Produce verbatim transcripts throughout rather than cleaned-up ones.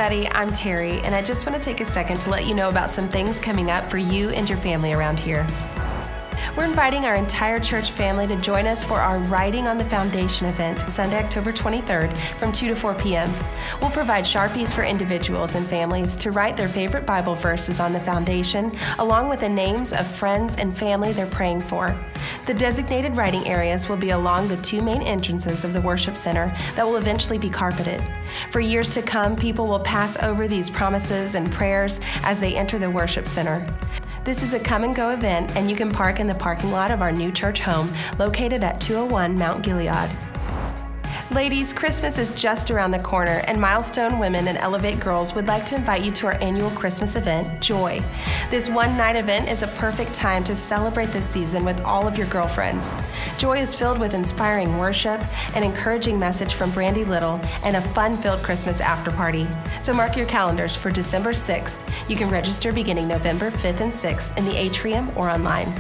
everybody, I'm Terry, and I just want to take a second to let you know about some things coming up for you and your family around here. We're inviting our entire church family to join us for our Writing on the Foundation event, Sunday, October twenty-third, from two to four p m We'll provide Sharpies for individuals and families to write their favorite Bible verses on the foundation, along with the names of friends and family they're praying for. The designated writing areas will be along the two main entrances of the worship center that will eventually be carpeted. For years to come, people will pass over these promises and prayers as they enter the worship center. This is a come-and-go event, and you can park in the parking lot of our new church home located at two oh one Mount Gilead. Ladies, Christmas is just around the corner, and Milestone Women and Elevate Girls would like to invite you to our annual Christmas event, Joy. This one-night event is a perfect time to celebrate this season with all of your girlfriends. Joy is filled with inspiring worship, an encouraging message from Brandy Little, and a fun-filled Christmas after-party. So mark your calendars for December sixth. You can register beginning November fifth and sixth in the atrium or online.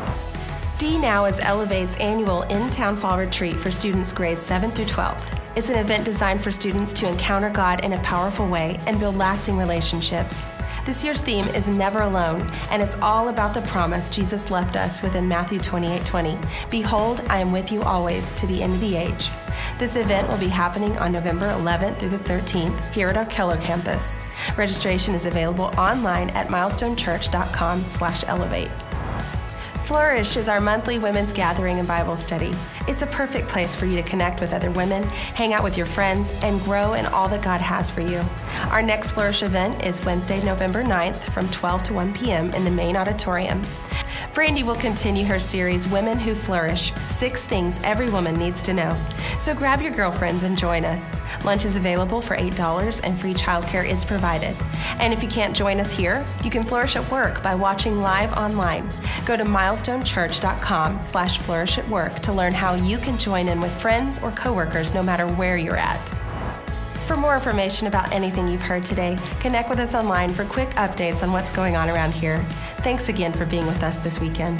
D Now is Elevate's annual in-town fall retreat for students grades seven through twelve. It's an event designed for students to encounter God in a powerful way and build lasting relationships. This year's theme is Never Alone, and it's all about the promise Jesus left us within Matthew twenty-eight twenty. Behold, I am with you always to the end of the age. This event will be happening on November eleventh through the thirteenth here at our Keller campus. Registration is available online at milestonechurch dot com slash elevate. Flourish is our monthly women's gathering and Bible study. It's a perfect place for you to connect with other women, hang out with your friends, and grow in all that God has for you. Our next Flourish event is Wednesday, November ninth from twelve to one p m in the main auditorium. Brandy will continue her series, Women Who Flourish, Six Things Every Woman Needs to Know. So grab your girlfriends and join us. Lunch is available for eight dollars and free childcare is provided. And if you can't join us here, you can flourish at work by watching live online. Go to milestonechurch dot com slash flourish at work to learn how you can join in with friends or coworkers no matter where you're at. For more information about anything you've heard today, connect with us online for quick updates on what's going on around here. Thanks again for being with us this weekend.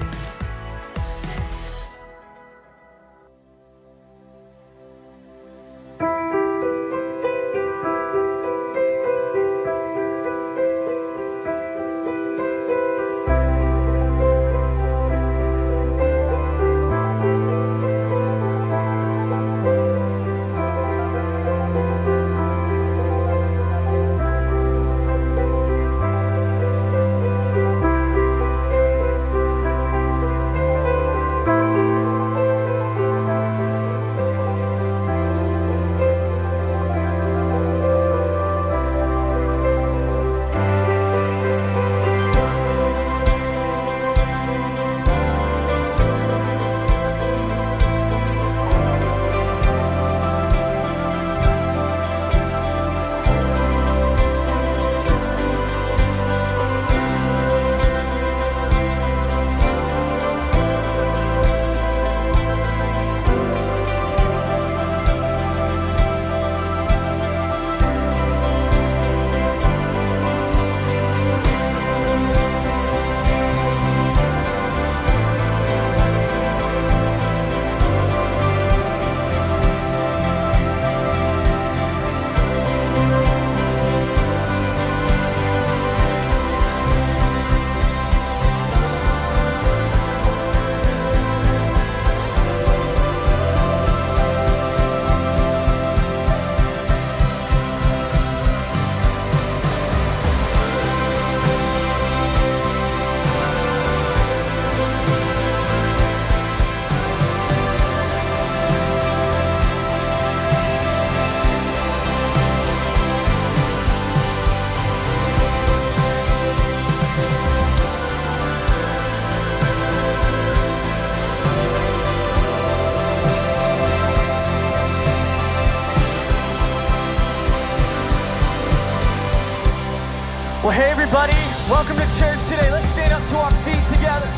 Well, hey everybody, welcome to church today. Let's stand up to our feet together.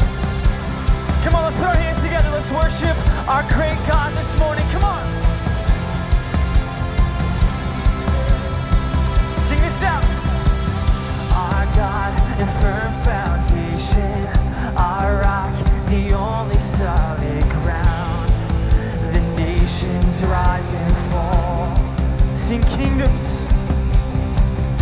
Come on, let's put our hands together. Let's worship our great God this morning. Come on. Sing this out. Our God and firm foundation, our rock, the only solid ground. The nations rise and fall. Sing kingdoms.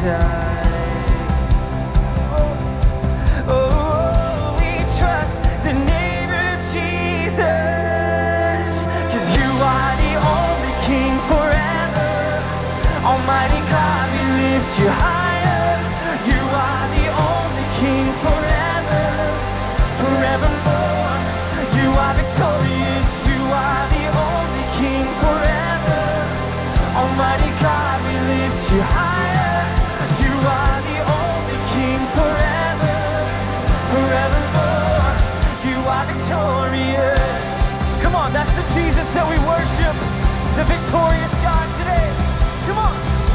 Oh, we trust the name of Jesus, 'cause you are the only King forever. Almighty God, we lift you higher. You are the only King forever, forevermore. You are victorious. You are the only King forever. Almighty God, we lift you higher. You are the only King forever, forevermore. You are victorious. Come on, that's the Jesus that we worship. He's a victorious God today. Come on.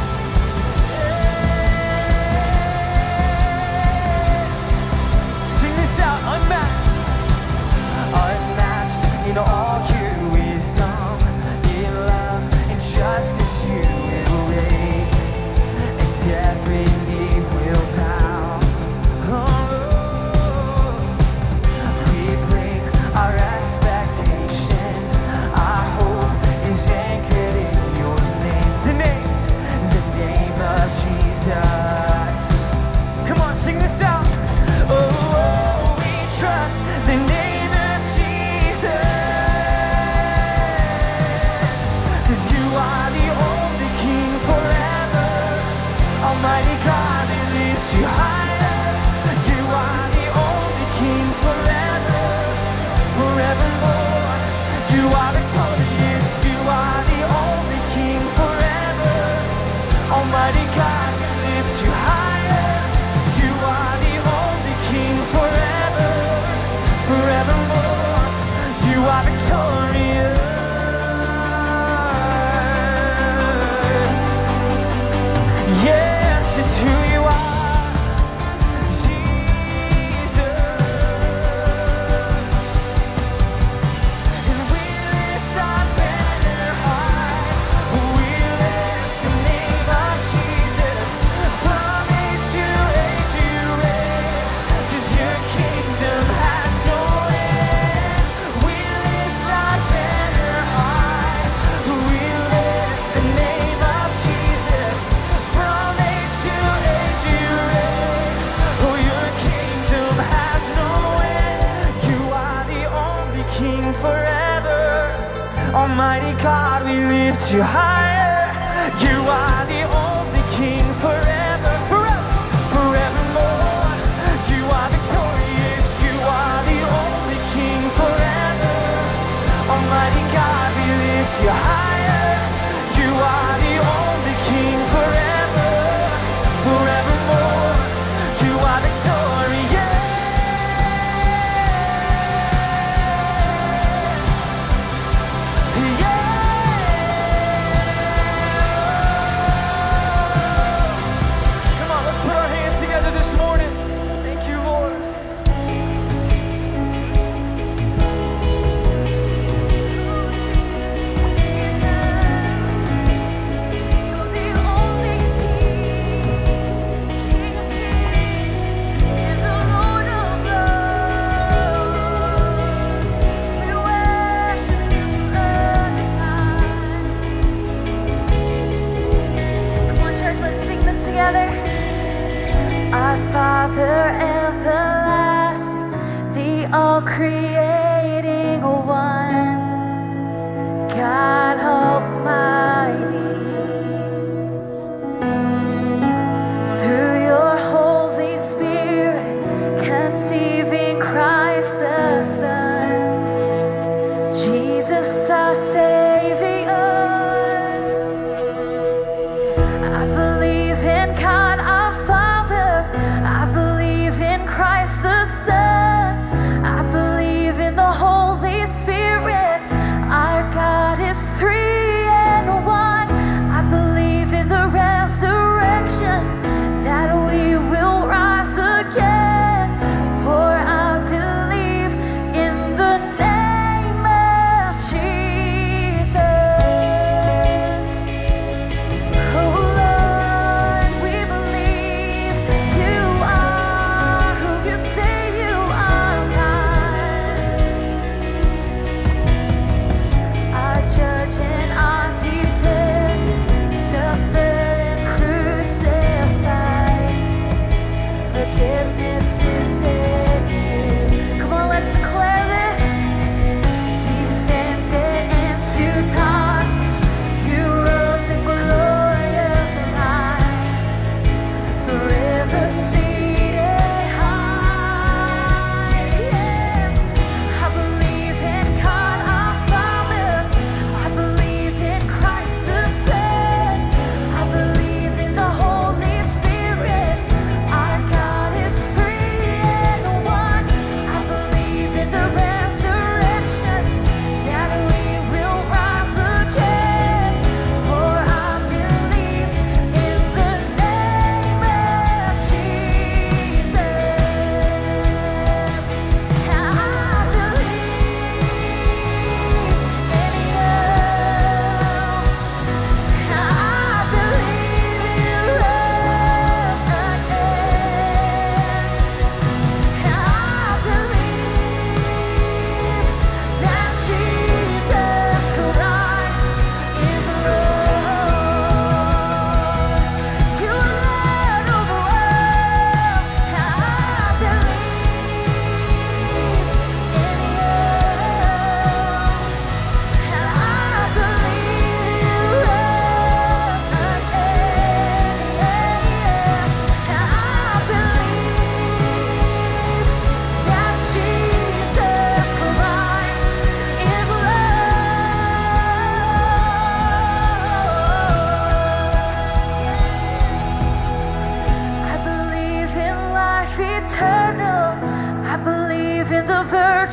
Yes. Sing this out, unmatched. Unmatched in all your wisdom, in love and justice you will reign, and every knee will bow. Oh, we bring our expectations, our hope is anchored in your name. The name, the name of Jesus. Come on, sing this out. Oh, oh, we trust the name of Jesus, 'cause you are the only King forever. Almighty God, we lift you higher. You are the only King forever, forevermore. You are victorious. You are the only King forever. Almighty God, we lift you higher. You are the only King forever, forevermore. You are victorious. Yes, it's who you are, Jesus. And we lift our banner high. We lift the name of Jesus. From age to age you reign, 'cause your kingdom has no end. We lift our banner high. We lift the name of Jesus. From age to age you reign. Oh, your kingdom has no end. You are the only King forever. Almighty God, we lift you higher. You are the only King forever, forever, forevermore. You are victorious. You are the only King forever. Almighty God, we lift you higher. You are the only King forever, forevermore. You are victorious. Come on, let's put our hands together this morning. Thank you, Lord. Together, our Father everlasting, the all-creating one, God Almighty. Through your Holy Spirit, conceiving Christ the Son, Jesus our Savior. I believe in God our Father, I believe in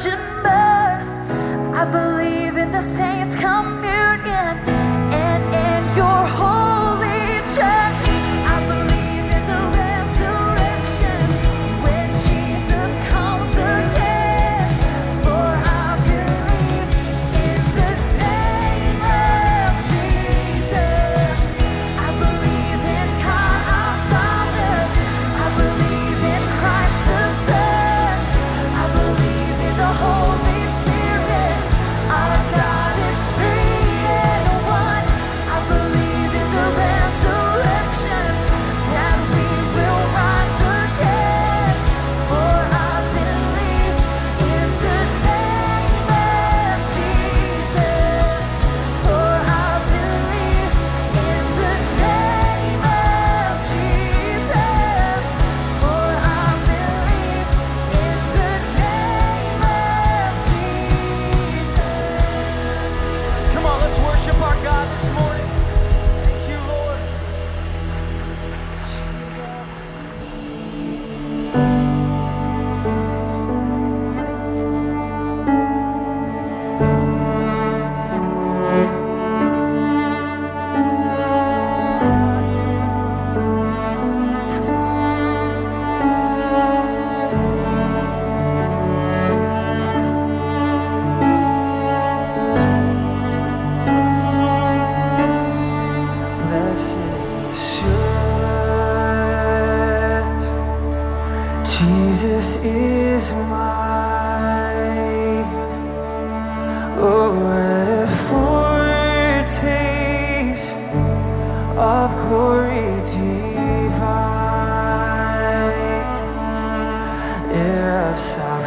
virgin birth. I believe in the saints' communion and in your holy church. I believe in the resurrection when Jesus comes again. For I believe in the name of Jesus. I believe in God our Father. I believe in Christ the Son. I believe in the Holy Spirit. Our God is three in one. I believe in the resurrection that we will rise again. For I believe in the name of Jesus. For I believe in the name of Jesus. For I believe in the name of Jesus. Come on, let's worship our God this morning. Thank you, Lord. Blessed assurance, Jesus is mine. Oh, what a foretaste of glory divine, heir of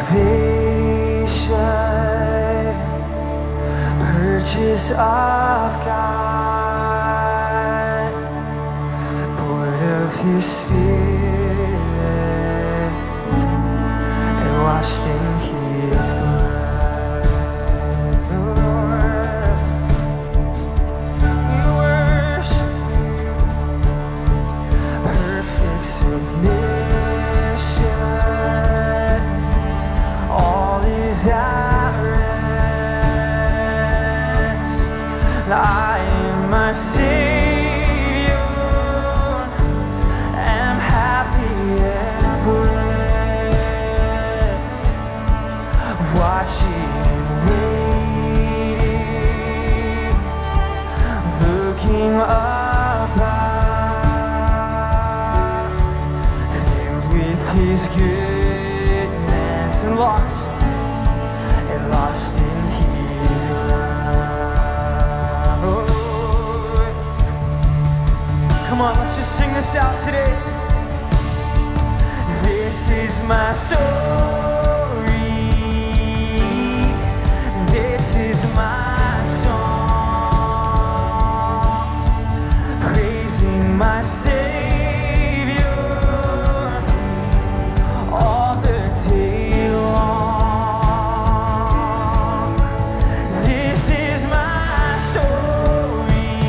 salvation, purchase of God, born of His Spirit, and washed in His blood. Lord, we worship You. Perfect submission, all is at rest. I am my Savior, am happy and blessed, watching and waiting, looking above, filled with His goodness and lost, and lost in His love. Oh, Lord. Come on, let's just sing this out today. This is my story. This is my song, praising my Savior all the day long. This is my story.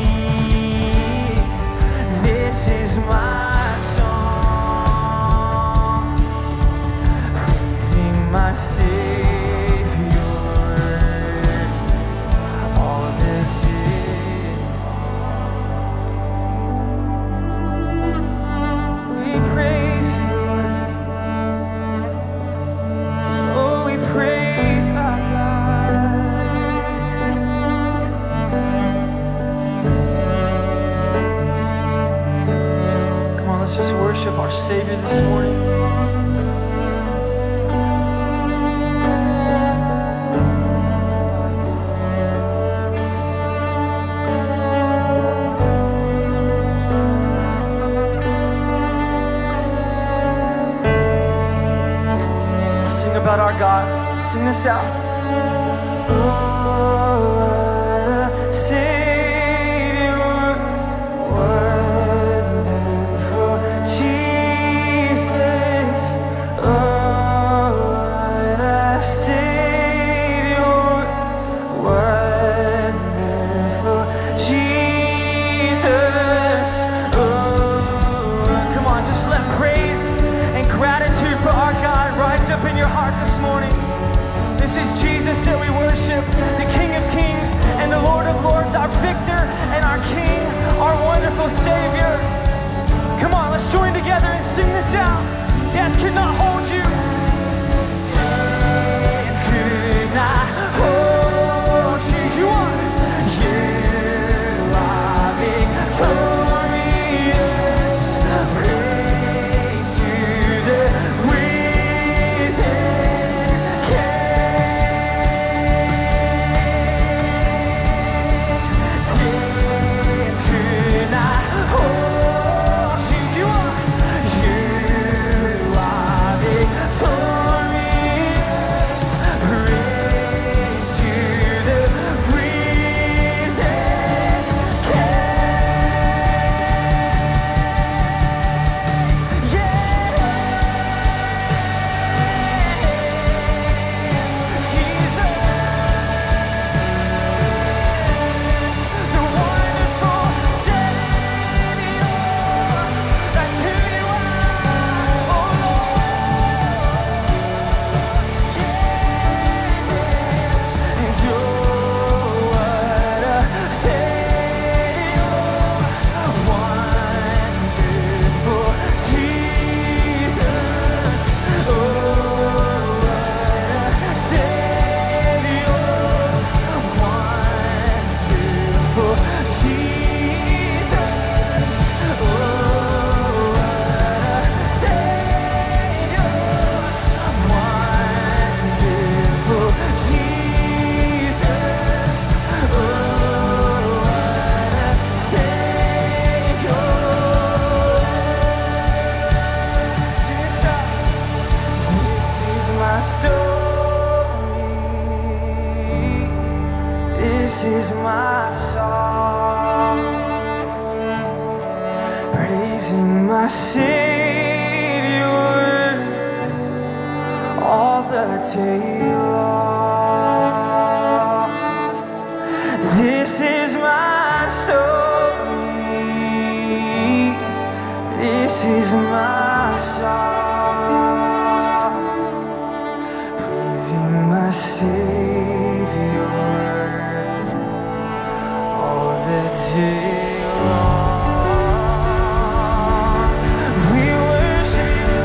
This is my song, praising my Savior all the day. We praise You. Oh, we praise our God. Come on, let's just worship our Savior this morning. Sing about our God. Sing this out. Oh, what a Savior, wonderful Jesus. Oh, what a Savior, wonderful Jesus. Oh, come on, just let praise and gratitude for our God rise up in your heart this morning. This This is Jesus that we worship, the King of Kings and the Lord of Lords, our victor and our King, our wonderful Savior. Come on, let's join together and sing this out. Death could not hold you. Death could not hold you. You are. You are victorious. Praise to the risen King. Death could not hold you. You are. You are victorious. Praise to the risen King. Yes, Jesus, the wonderful Savior. That's who you are, oh Lord. Yes, and you're what a Savior, wonderful Jesus. Oh, what a Savior, wonderful Jesus. Oh, what a Savior, wonderful Jesus. Oh, what a Savior. Sing this out. This is my story. This is my song. Praising my Savior all the day long. This is my story. This is my song. Praising my Savior all the day long. We worship you.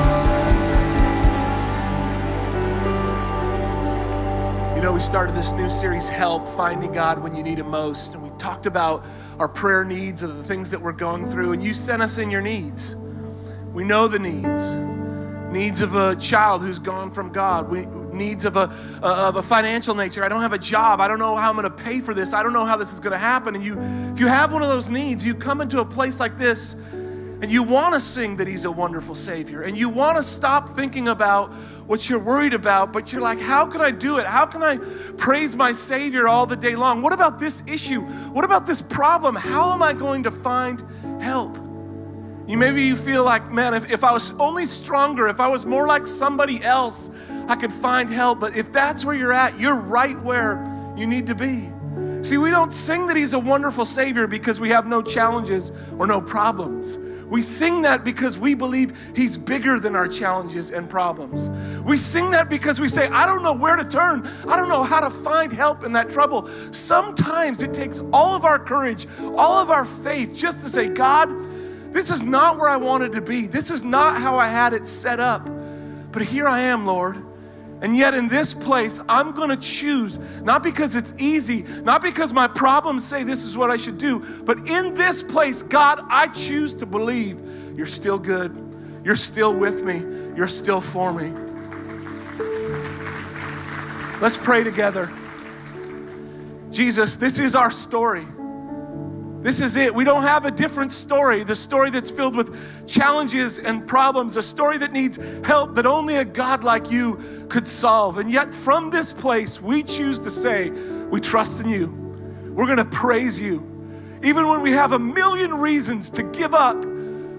You know, we started this new series, Help, Finding God When You Need Him Most. And we talked about our prayer needs and the things that we're going through. And you sent us in your needs. We know the needs. Needs of a child who's gone from God. We, needs of a, uh, of a financial nature. I don't have a job. I don't know how I'm going to pay for this. I don't know how this is going to happen. And you, if you have one of those needs, you come into a place like this and you want to sing that He's a wonderful Savior. And you want to stop thinking about what you're worried about, but you're like, how can I do it? How can I praise my Savior all the day long? What about this issue? What about this problem? How am I going to find help? You maybe you feel like, man, if, if I was only stronger, if I was more like somebody else, I could find help. But if that's where you're at, you're right where you need to be. See, we don't sing that He's a wonderful Savior because we have no challenges or no problems. We sing that because we believe He's bigger than our challenges and problems. We sing that because we say, I don't know where to turn. I don't know how to find help in that trouble. Sometimes it takes all of our courage, all of our faith just to say, God, this is not where I wanted to be. This is not how I had it set up. But here I am, Lord. And yet in this place, I'm going to choose, not because it's easy, not because my problems say this is what I should do, but in this place, God, I choose to believe You're still good. You're still with me. You're still for me. Let's pray together. Jesus, this is our story. This is it. We don't have a different story, the story that's filled with challenges and problems, a story that needs help that only a God like You could solve. And yet from this place, we choose to say, we trust in You. We're going to praise You. Even when we have a million reasons to give up,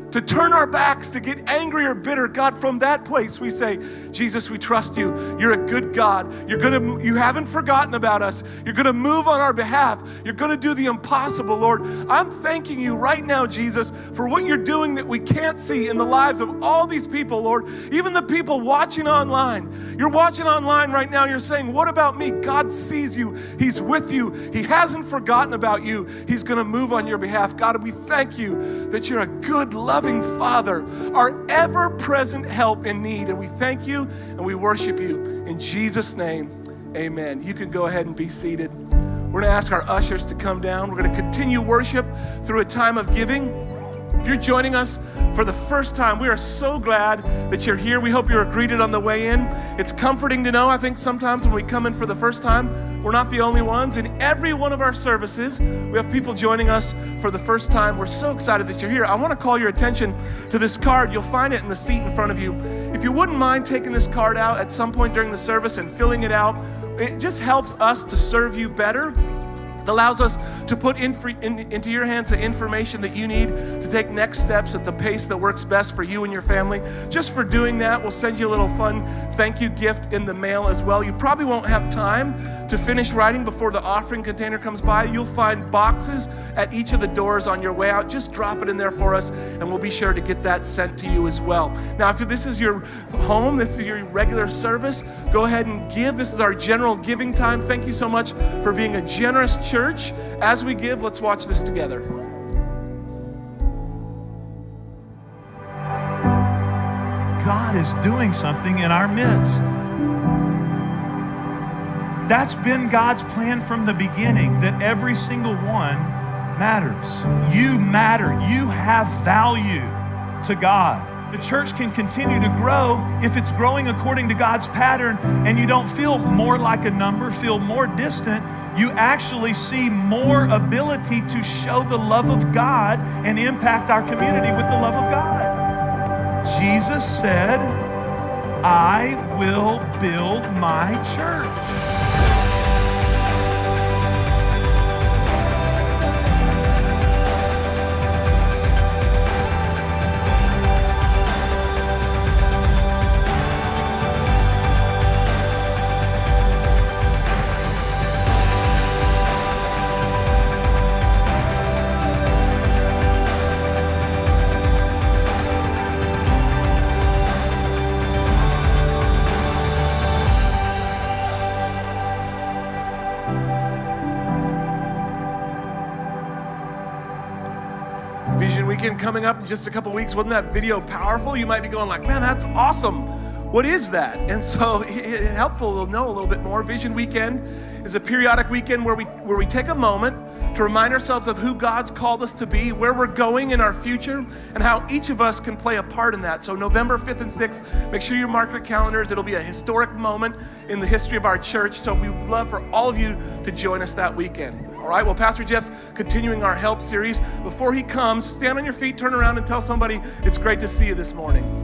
to turn our backs, to get angry or bitter. God, from that place we say, Jesus, we trust you. You're a good God. You're gonna, you haven't forgotten about us. You're gonna move on our behalf. You're gonna do the impossible, Lord. I'm thanking you right now, Jesus, for what you're doing that we can't see in the lives of all these people, Lord. Even the people watching online. You're watching online right now, you're saying, what about me? God sees you. He's with you. He hasn't forgotten about you. He's gonna move on your behalf. God, we thank you that you're a good, loving Father, our ever-present help in need. And we thank you and we worship you. In Jesus' name, amen. You can go ahead and be seated. We're gonna ask our ushers to come down. We're gonna continue worship through a time of giving. If you're joining us for the first time, we are so glad that you're here. We hope you were greeted on the way in. It's comforting to know, I think sometimes when we come in for the first time, we're not the only ones. In every one of our services, we have people joining us for the first time. We're so excited that you're here. I want to call your attention to this card. You'll find it in the seat in front of you. If you wouldn't mind taking this card out at some point during the service and filling it out, it just helps us to serve you better. It allows us to put in, in, into your hands the information that you need to take next steps at the pace that works best for you and your family. Just for doing that, we'll send you a little fun thank you gift in the mail as well. You probably won't have time to finish writing before the offering container comes by. You'll find boxes at each of the doors on your way out. Just drop it in there for us, and we'll be sure to get that sent to you as well. Now, if this is your home, this is your regular service, go ahead and give. This is our general giving time. Thank you so much for being a generous church. Church, as we give, let's watch this together. God is doing something in our midst. That's been God's plan from the beginning, that every single one matters. You matter. You have value to God. The church can continue to grow if it's growing according to God's pattern, and you don't feel more like a number, feel more distant. You actually see more ability to show the love of God and impact our community with the love of God. Jesus said, I will build my church. Coming up in just a couple weeks. Wasn't that video powerful? You might be going like, man, that's awesome. What is that? And so it's helpful to know a little bit more. Vision Weekend is a periodic weekend where we where we take a moment to remind ourselves of who God's called us to be, where we're going in our future, and how each of us can play a part in that. So November fifth and sixth, make sure you mark your calendars. It'll be a historic moment in the history of our church. So we would love for all of you to join us that weekend. All right, well, Pastor Jeff's continuing our help series. Before he comes, stand on your feet, turn around, and tell somebody it's great to see you this morning.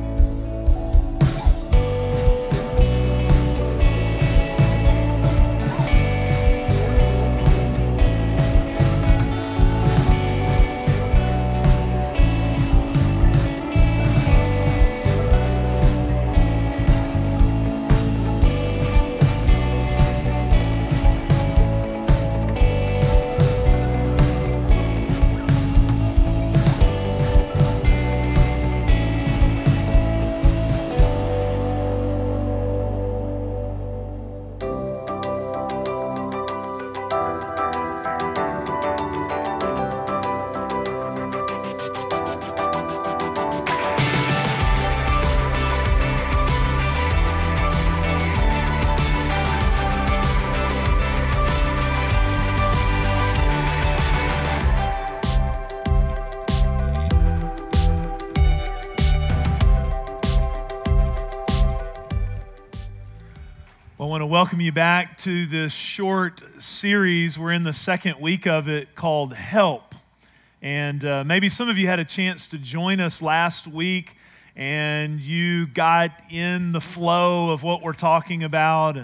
I want to welcome you back to this short series. We're in the second week of it called Help. And uh, maybe some of you had a chance to join us last week and you got in the flow of what we're talking about. And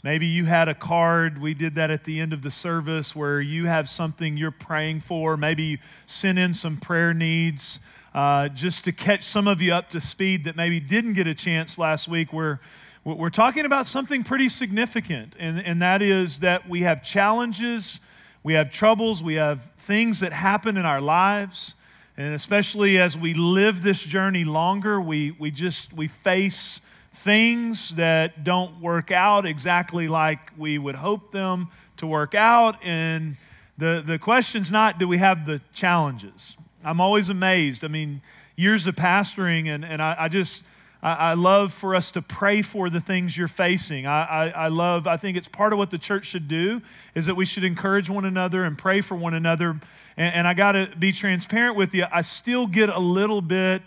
Maybe you had a card. We did that at the end of the service where you have something you're praying for. Maybe you sent in some prayer needs uh, just to catch some of you up to speed that maybe didn't get a chance last week. We're, we're talking about something pretty significant, and, and that is that we have challenges, we have troubles, we have things that happen in our lives. And especially as we live this journey longer, we, we just, we face things that don't work out exactly like we would hope them to work out. And the, the question's not, do we have the challenges? I'm always amazed. I mean, years of pastoring, and, and I, I just, I, I love for us to pray for the things you're facing. I, I, I love, I think it's part of what the church should do, is that we should encourage one another and pray for one another. And, and I got to be transparent with you. I still get a little bit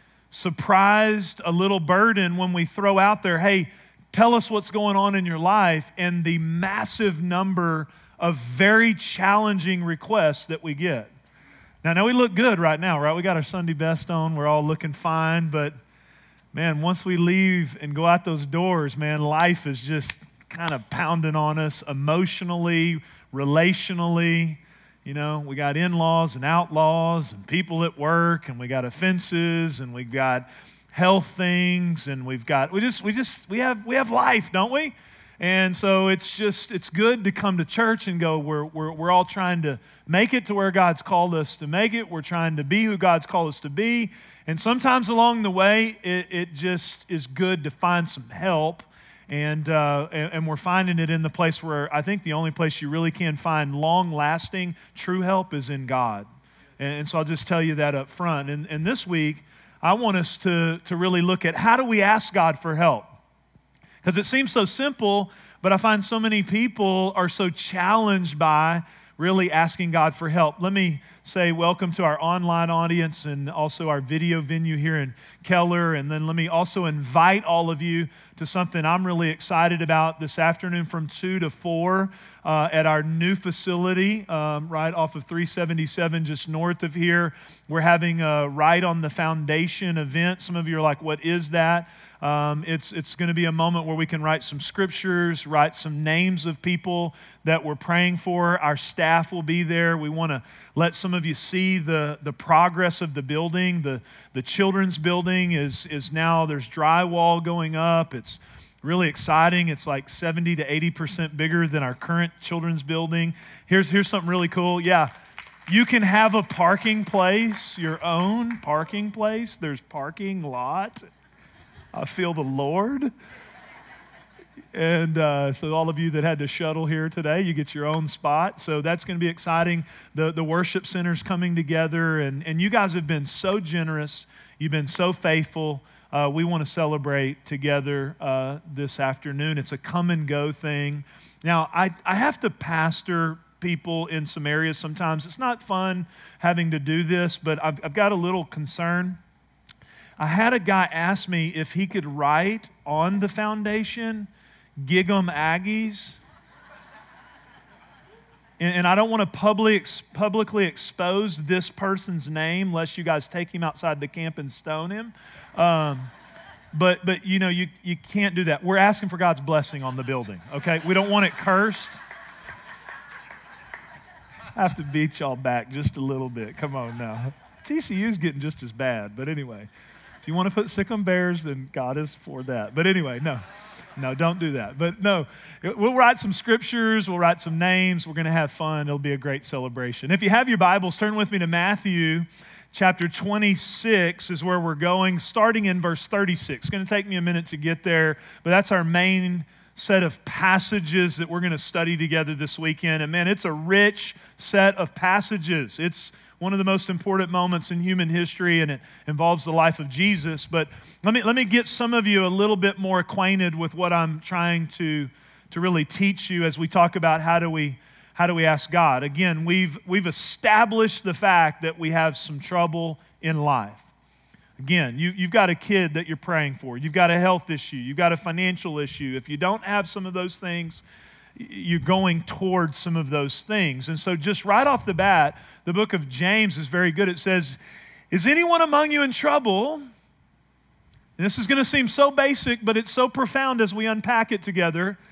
surprised, a little burdened when we throw out there, hey, tell us what's going on in your life, and the massive number of very challenging requests that we get. Now, I know we look good right now, right? We got our Sunday best on. We're all looking fine. But, man, once we leave and go out those doors, man, life is just kind of pounding on us emotionally, relationally. You know, we got in-laws and outlaws and people at work, and we got offenses, and we've got health things, and we've got, we just, we just, we have, we have life, don't we? And so it's just, it's good to come to church and go, we're, we're, we're all trying to make it to where God's called us to make it. We're trying to be who God's called us to be. And sometimes along the way, it, it just is good to find some help. And, uh, and and we're finding it in the place where I think the only place you really can find long-lasting, true help is in God. And, and so I'll just tell you that up front. And, and this week, I want us to, to really look at how do we ask God for help? Because it seems so simple, but I find so many people are so challenged by really asking God for help. Let me say welcome to our online audience and also our video venue here in Keller. And then let me also invite all of you to something I'm really excited about this afternoon from two to four uh, at our new facility um, right off of three seventy-seven, just north of here. We're having a Right on the Foundation event. Some of you are like, what is that? Um, it's it's going to be a moment where we can write some scriptures, write some names of people that we're praying for. Our staff will be there. We want to let some of you see the, the progress of the building. The, the children's building is, is now, there's drywall going up. It's really exciting. It's like seventy to eighty percent bigger than our current children's building. Here's, here's something really cool. Yeah, you can have a parking place, your own parking place. There's parking lot. I feel the Lord. And uh, so all of you that had to shuttle here today, you get your own spot. So that's going to be exciting. The, the worship center's coming together, and, and you guys have been so generous. You've been so faithful. Uh, we want to celebrate together uh, this afternoon. It's a come and go thing. Now, I, I have to pastor people in some areas sometimes. It's not fun having to do this, but I've, I've got a little concern. I had a guy ask me if he could write on the foundation, Gig 'em Aggies. And, and I don't want to public, publicly expose this person's name lest you guys take him outside the camp and stone him. Um, but, but you know, you, you can't do that. We're asking for God's blessing on the building, okay? We don't want it cursed. I have to beat y'all back just a little bit. Come on now. T C U's getting just as bad, but anyway. If you want to put sick on bears, then God is for that. But anyway, no, no, don't do that. But no, we'll write some scriptures. We'll write some names. We're going to have fun. It'll be a great celebration. If you have your Bibles, turn with me to Matthew chapter twenty-six is where we're going, starting in verse thirty-six. It's going to take me a minute to get there, but that's our main set of passages that we're going to study together this weekend. And man, it's a rich set of passages. It's one of the most important moments in human history, and it involves the life of Jesus. But let me, let me get some of you a little bit more acquainted with what I'm trying to, to really teach you as we talk about how do we, how do we ask God. Again, we've, we've established the fact that we have some trouble in life. Again, you, you've got a kid that you're praying for. You've got a health issue. You've got a financial issue. If you don't have some of those things, you're going towards some of those things. And so just right off the bat, the book of James is very good. It says, is anyone among you in trouble? And this is going to seem so basic, but it's so profound as we unpack it together.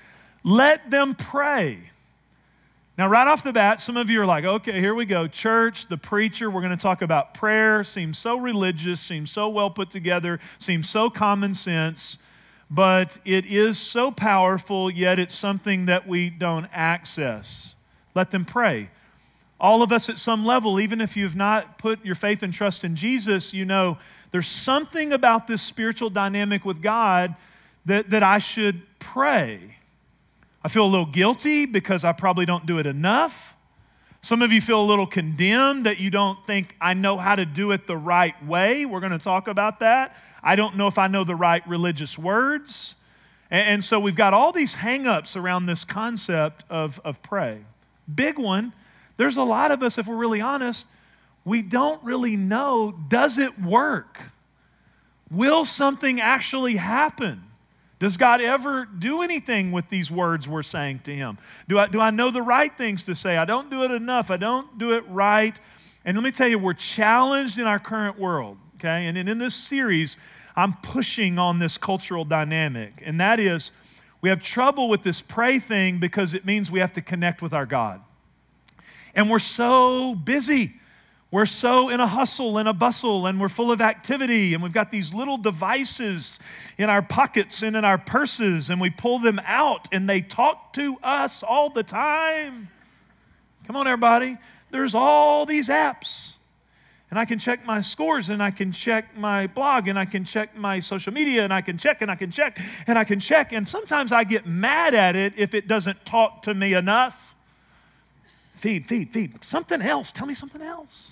Let them pray. Now, right off the bat, some of you are like, okay, here we go. Church, the preacher, we're going to talk about prayer. Seems so religious, seems so well put together, seems so common sense, but it is so powerful, yet it's something that we don't access. Let them pray. All of us at some level, even if you've not put your faith and trust in Jesus, you know there's something about this spiritual dynamic with God that, that I should pray. I feel a little guilty because I probably don't do it enough. Some of you feel a little condemned that you don't think I know how to do it the right way. We're going to talk about that. I don't know if I know the right religious words. And, and so we've got all these hang-ups around this concept of, of pray. Big one, there's a lot of us, if we're really honest, we don't really know, does it work? Will something actually happen? Does God ever do anything with these words we're saying to Him? Do I, do I know the right things to say? I don't do it enough. I don't do it right. And let me tell you, we're challenged in our current world, okay? And in this series, I'm pushing on this cultural dynamic. And that is, we have trouble with this pray thing because it means we have to connect with our God. And we're so busy. We're so in a hustle and a bustle, and we're full of activity, and we've got these little devices in our pockets and in our purses, and we pull them out, and they talk to us all the time. Come on, everybody. There's all these apps, and I can check my scores, and I can check my blog, and I can check my social media, and I can check, and I can check, and I can check, and sometimes I get mad at it if it doesn't talk to me enough. Feed, feed, feed. Something else. Tell me something else.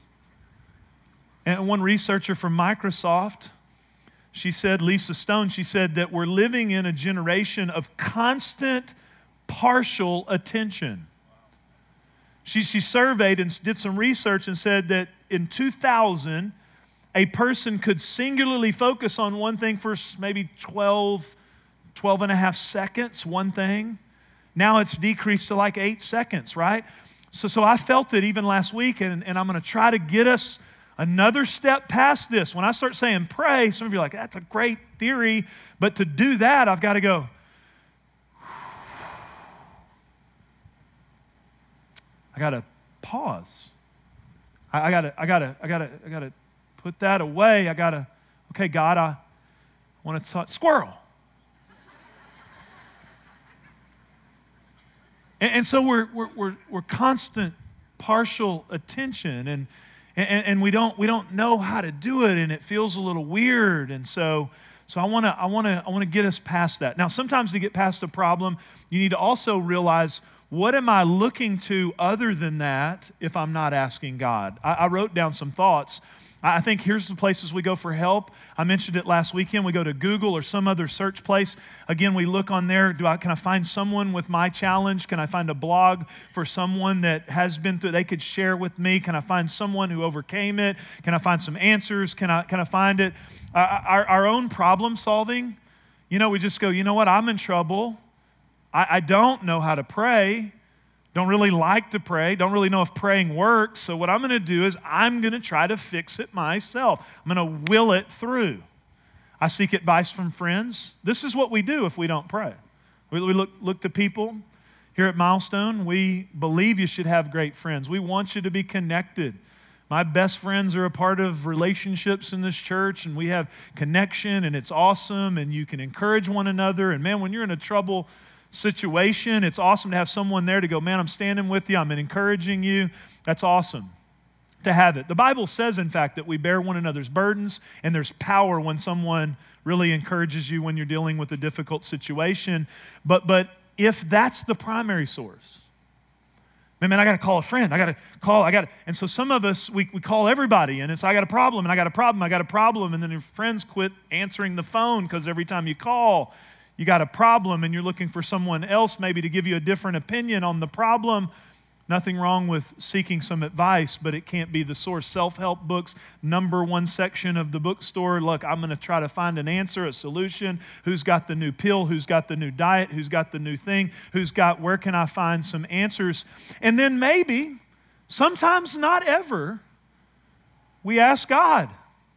And one researcher from Microsoft, she said, Lisa Stone, she said that we're living in a generation of constant partial attention. She, she surveyed and did some research and said that in two thousand, a person could singularly focus on one thing for maybe twelve, twelve and a half seconds, one thing. Now it's decreased to like eight seconds, right? So, so I felt it even last week, and, and I'm going to try to get us another step past this. When I start saying pray, some of you are like, that's a great theory, but to do that, I've got to go. I got to pause. I, I got to, I got to, I got to, I got to put that away. I got to, okay, God, I want to talk. Squirrel. and, and so we're, we're, we're, we're constant partial attention, and And, and we don't we don't know how to do it, and it feels a little weird. And so, so I want to I want to I want to get us past that. Now, sometimes to get past a problem, you need to also realize, what am I looking to other than that if I'm not asking God? I, I wrote down some thoughts. I think here's the places we go for help. I mentioned it last weekend. We go to Google or some other search place. Again, we look on there. Do I, can I find someone with my challenge? Can I find a blog for someone that has been through, they could share with me? Can I find someone who overcame it? Can I find some answers? Can I, can I find it? Uh, our, our own problem solving, you know, we just go, you know what, I'm in trouble. I, I don't know how to pray. Don't really like to pray, don't really know if praying works, so what I'm going to do is I'm going to try to fix it myself. I'm going to will it through. I seek advice from friends. This is what we do if we don't pray. We, we look, look to people. Here at Milestone, we believe you should have great friends. We want you to be connected. My best friends are a part of relationships in this church, and we have connection, and it's awesome, and you can encourage one another. And man, when you're in a trouble situation, it's awesome to have someone there to go, man, I'm standing with you, I'm encouraging you. That's awesome to have it. The Bible says, in fact, that we bear one another's burdens, and there's power when someone really encourages you when you're dealing with a difficult situation. But, but if that's the primary source, man, man I got to call a friend. I got to call, I got to, and so some of us, we, we call everybody, and it's, I got a problem, and I got a problem, I got a problem, and then your friends quit answering the phone because every time you call, you got a problem, and you're looking for someone else maybe to give you a different opinion on the problem. Nothing wrong with seeking some advice, but it can't be the source. Self-help books, number one section of the bookstore. Look, I'm going to try to find an answer, a solution. Who's got the new pill? Who's got the new diet? Who's got the new thing? Who's got, where can I find some answers? And then maybe, sometimes not ever, we ask God.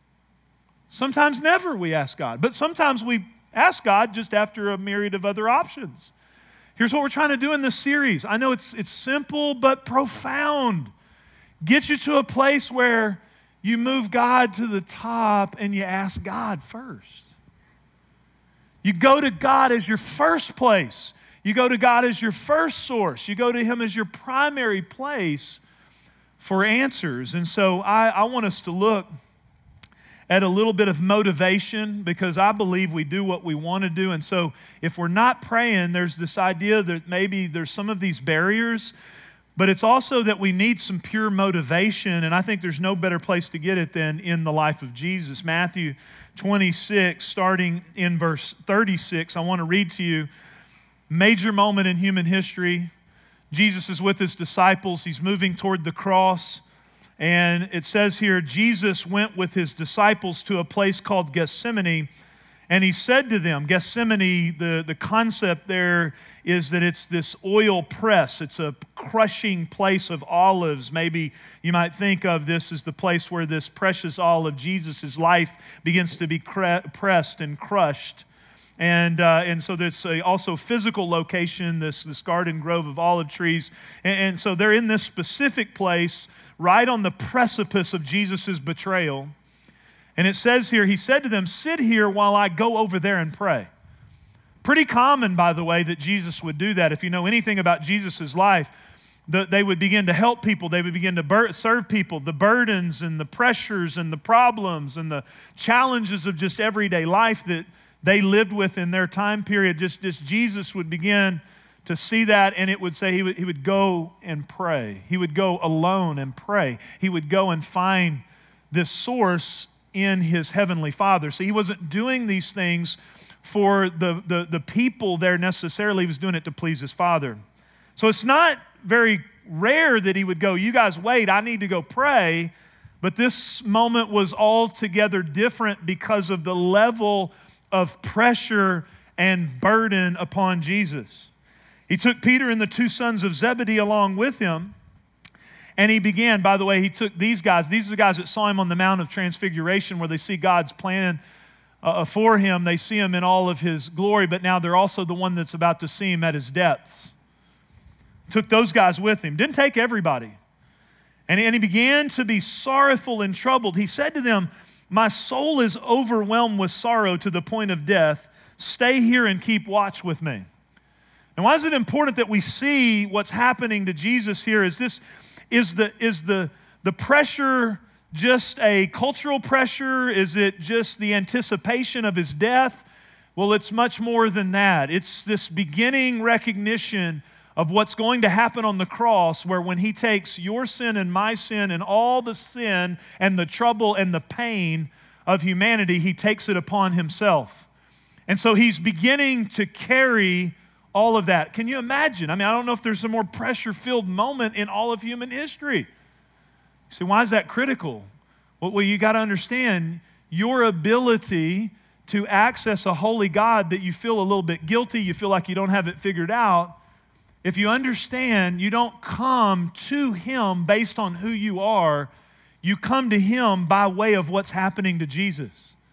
Sometimes never we ask God. But sometimes we ask God just after a myriad of other options. Here's what we're trying to do in this series. I know it's, it's simple but profound. Get you to a place where you move God to the top and you ask God first. You go to God as your first place. You go to God as your first source. You go to Him as your primary place for answers. And so I, I want us to look at a little bit of motivation, because I believe we do what we want to do. And so if we're not praying, there's this idea that maybe there's some of these barriers, but it's also that we need some pure motivation. And I think there's no better place to get it than in the life of Jesus. Matthew twenty-six, starting in verse thirty-six, I want to read to you, major moment in human history. Jesus is with His disciples. He's moving toward the cross. And it says here, Jesus went with His disciples to a place called Gethsemane, and He said to them, Gethsemane, the, the concept there is that it's this oil press. It's a crushing place of olives. Maybe you might think of this as the place where this precious olive, Jesus' life, begins to be cre- pressed and crushed. And uh, and so there's a also physical location, this, this garden grove of olive trees. And, and so they're in this specific place right on the precipice of Jesus' betrayal. And it says here, He said to them, sit here while I go over there and pray. Pretty common, by the way, that Jesus would do that. If you know anything about Jesus' life, the, they would begin to help people. They would begin to bur- serve people. The burdens and the pressures and the problems and the challenges of just everyday life that they lived with in their time period, just, just Jesus would begin to see that, and it would say he would, he would go and pray. He would go alone and pray. He would go and find this source in His Heavenly Father. So He wasn't doing these things for the, the, the people there necessarily. He was doing it to please His Father. So it's not very rare that He would go, you guys wait, I need to go pray. But this moment was altogether different because of the level of pressure and burden upon Jesus. He took Peter and the two sons of Zebedee along with Him, and He began, by the way, He took these guys. These are the guys that saw Him on the Mount of Transfiguration, where they see God's plan uh, for Him. They see Him in all of His glory, but now they're also the one that's about to see Him at His depths. Took those guys with Him. Didn't take everybody. And, and He began to be sorrowful and troubled. He said to them, my soul is overwhelmed with sorrow to the point of death. Stay here and keep watch with me. And why is it important that we see what's happening to Jesus here? Is this, is the, is the, the pressure just a cultural pressure? Is it just the anticipation of His death? Well, it's much more than that. It's this beginning recognition of what's going to happen on the cross, where when He takes your sin and my sin and all the sin and the trouble and the pain of humanity, He takes it upon Himself. And so He's beginning to carry all of that. Can you imagine? I mean, I don't know if there's a more pressure-filled moment in all of human history. You say, why is that critical? Well, well you got to understand your ability to access a holy God that you feel a little bit guilty, you feel like you don't have it figured out. If you understand, you don't come to Him based on who you are. You come to Him by way of what's happening to Jesus.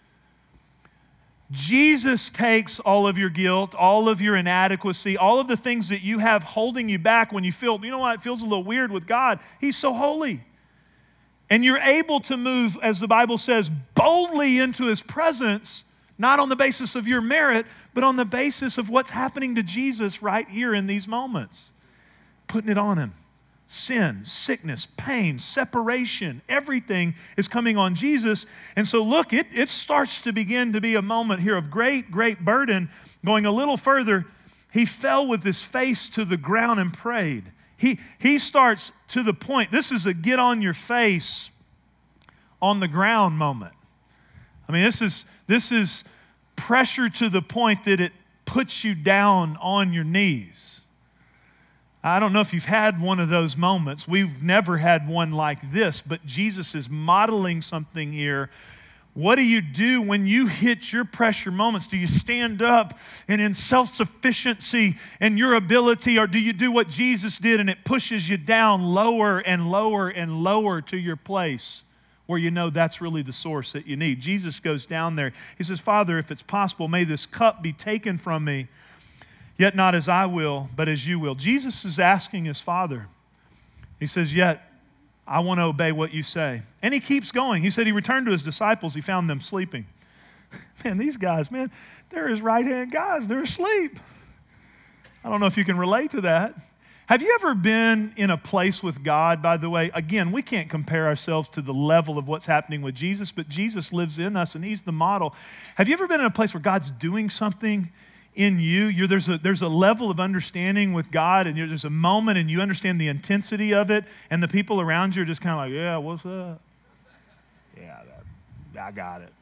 Jesus takes all of your guilt, all of your inadequacy, all of the things that you have holding you back when you feel, you know what, it feels a little weird with God. He's so holy. And you're able to move, as the Bible says, boldly into His presence, not on the basis of your merit, but on the basis of what's happening to Jesus right here in these moments. Putting it on Him. Sin, sickness, pain, separation, everything is coming on Jesus. And so look, it, it starts to begin to be a moment here of great, great burden. Going a little further, He fell with His face to the ground and prayed. He, he starts to the point, this is a get on your face on the ground moment. I mean, this is, this is pressure to the point that it puts you down on your knees. I don't know if you've had one of those moments. We've never had one like this, but Jesus is modeling something here. What do you do when you hit your pressure moments? Do you stand up and in self-sufficiency and your ability, or do you do what Jesus did and it pushes you down lower and lower and lower to your place where you know that's really the source that you need? Jesus goes down there. He says, Father, if it's possible, may this cup be taken from me. Yet not as I will, but as you will. Jesus is asking his Father. He says, yet I want to obey what you say. And he keeps going. He said he returned to his disciples. He found them sleeping. Man, these guys, man, they're his right-hand guys. They're asleep. I don't know if you can relate to that. Have you ever been in a place with God, by the way? Again, we can't compare ourselves to the level of what's happening with Jesus, but Jesus lives in us and he's the model. Have you ever been in a place where God's doing something in you? You're, there's, a, there's a level of understanding with God, and you're, there's a moment and you understand the intensity of it, and the people around you are just kind of like, yeah, what's up? Yeah, that, I got it.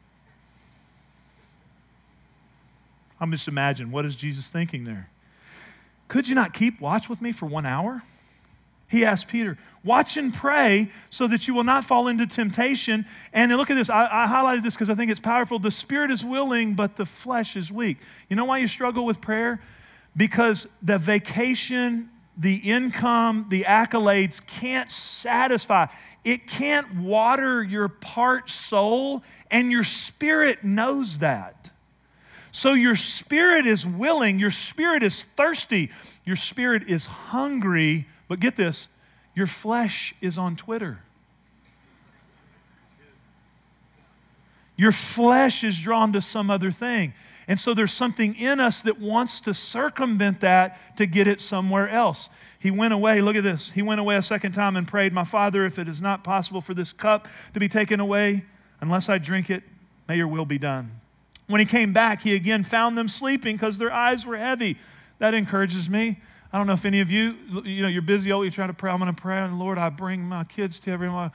I'm just imagine, what is Jesus thinking there? Could you not keep watch with me for one hour? He asked Peter, watch and pray so that you will not fall into temptation. And look at this. I, I highlighted this because I think it's powerful. The spirit is willing, but the flesh is weak. You know why you struggle with prayer? Because the vacation, the income, the accolades can't satisfy. It can't water your parched soul, and your spirit knows that. So your spirit is willing, your spirit is thirsty, your spirit is hungry, but get this, your flesh is on Twitter. Your flesh is drawn to some other thing. And so there's something in us that wants to circumvent that to get it somewhere else. He went away, look at this, he went away a second time and prayed, my Father, if it is not possible for this cup to be taken away, unless I drink it, may your will be done. When he came back, he again found them sleeping because their eyes were heavy. That encourages me. I don't know if any of you, you know, you're busy, oh, you're trying to pray, I'm going to pray, and Lord, I bring my kids to everyone.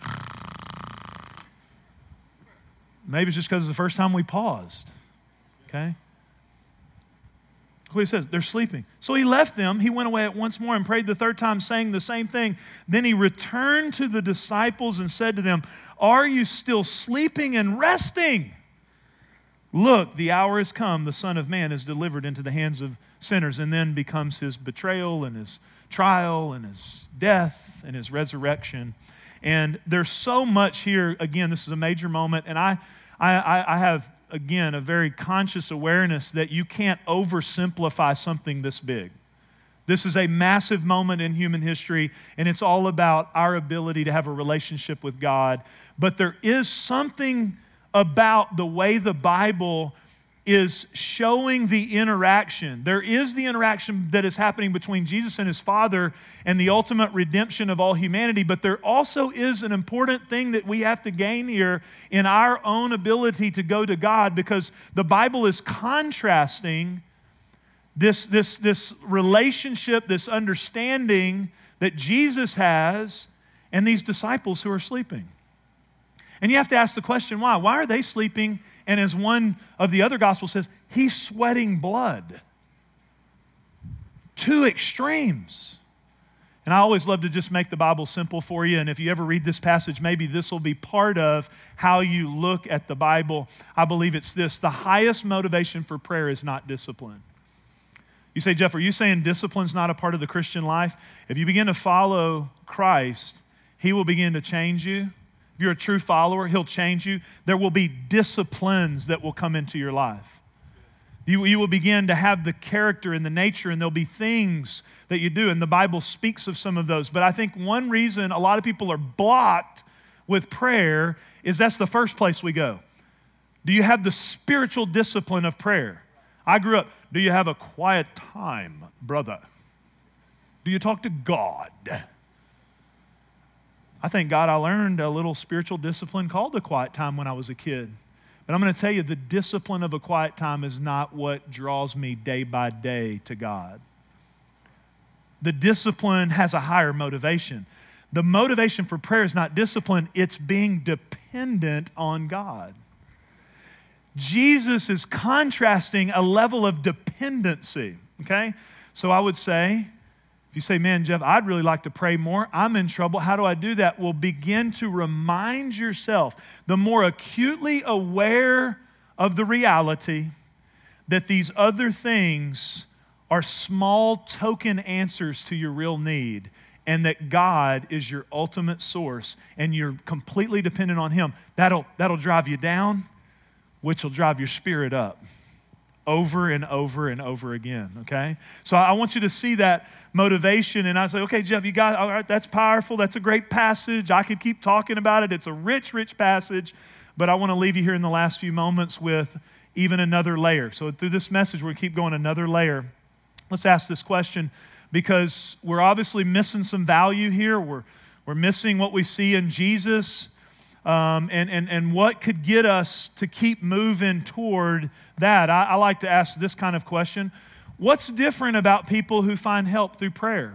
Maybe it's just because it's the first time we paused, okay? What he says, they're sleeping. So he left them, he went away at once more and prayed the third time, saying the same thing. Then he returned to the disciples and said to them, are you still sleeping and resting? Look, the hour has come, the Son of Man is delivered into the hands of sinners, and then becomes his betrayal and his trial and his death and his resurrection. And there's so much here. Again, this is a major moment, and I, I, I have, again, a very conscious awareness that you can't oversimplify something this big. This is a massive moment in human history, and it's all about our ability to have a relationship with God. But there is something about the way the Bible is showing the interaction. There is the interaction that is happening between Jesus and his Father and the ultimate redemption of all humanity, but there also is an important thing that we have to gain here in our own ability to go to God, because the Bible is contrasting this, this, this relationship, this understanding that Jesus has and these disciples who are sleeping. And you have to ask the question, why? Why are they sleeping? And as one of the other Gospels says, he's sweating blood. Two extremes. And I always love to just make the Bible simple for you. And if you ever read this passage, maybe this will be part of how you look at the Bible. I believe it's this: the highest motivation for prayer is not discipline. You say, Jeff, are you saying discipline's not a part of the Christian life? If you begin to follow Christ, he will begin to change you. If you're a true follower, he'll change you. There will be disciplines that will come into your life. You, you will begin to have the character and the nature, and there'll be things that you do, and the Bible speaks of some of those. But I think one reason a lot of people are blocked with prayer is that's the first place we go. Do you have the spiritual discipline of prayer? I grew up, do you have a quiet time, brother? Do you talk to God? I thank God I learned a little spiritual discipline called a quiet time when I was a kid. But I'm going to tell you, the discipline of a quiet time is not what draws me day by day to God. The discipline has a higher motivation. The motivation for prayer is not discipline, it's being dependent on God. Jesus is contrasting a level of dependency, okay? So I would say, if you say, man, Jeff, I'd really like to pray more, I'm in trouble. How do I do that? Well, begin to remind yourself, the more acutely aware of the reality that these other things are small token answers to your real need, and that God is your ultimate source and you're completely dependent on him, that'll, that'll drive you down, which will drive your spirit up. over and over and over again, okay? So I want you to see that motivation, and I say, okay, Jeff, you got, all right, that's powerful. That's a great passage. I could keep talking about it. It's a rich, rich passage, but I want to leave you here in the last few moments with even another layer. So through this message, we're going to keep going another layer. Let's ask this question, because we're obviously missing some value here. We're, we're missing what we see in Jesus. Um, and, and, and what could get us to keep moving toward that? I, I like to ask this kind of question. What's different about people who find help through prayer?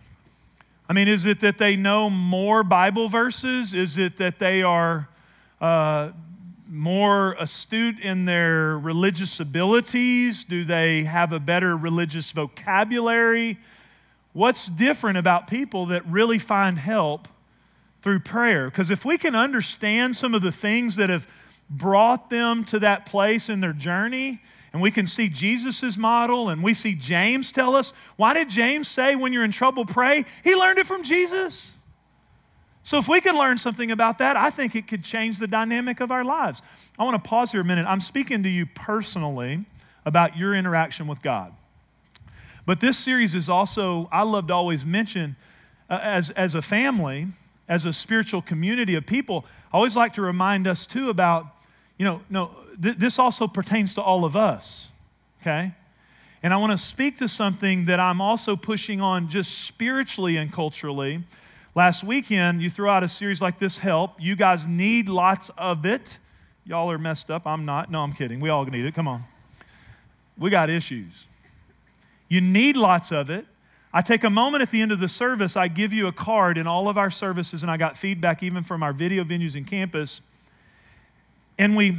I mean, is it that they know more Bible verses? Is it that they are uh, more astute in their religious abilities? Do they have a better religious vocabulary? What's different about people that really find help through prayer? Because if we can understand some of the things that have brought them to that place in their journey, and we can see Jesus' model, and we see James tell us, why did James say when you're in trouble, pray? He learned it from Jesus. So if we can learn something about that, I think it could change the dynamic of our lives. I want to pause here a minute. I'm speaking to you personally about your interaction with God. But this series is also, I love to always mention, uh, as, as a family, as a spiritual community of people, I always like to remind us too about, you know, no, th- this also pertains to all of us, okay? And I want to speak to something that I'm also pushing on just spiritually and culturally. Last weekend, you threw out a series like this, Help. You guys need lots of it. Y'all are messed up. I'm not. No, I'm kidding. We all need it. Come on. We got issues. You need lots of it. I take a moment at the end of the service, I give you a card in all of our services, and I got feedback even from our video venues in campus. And we,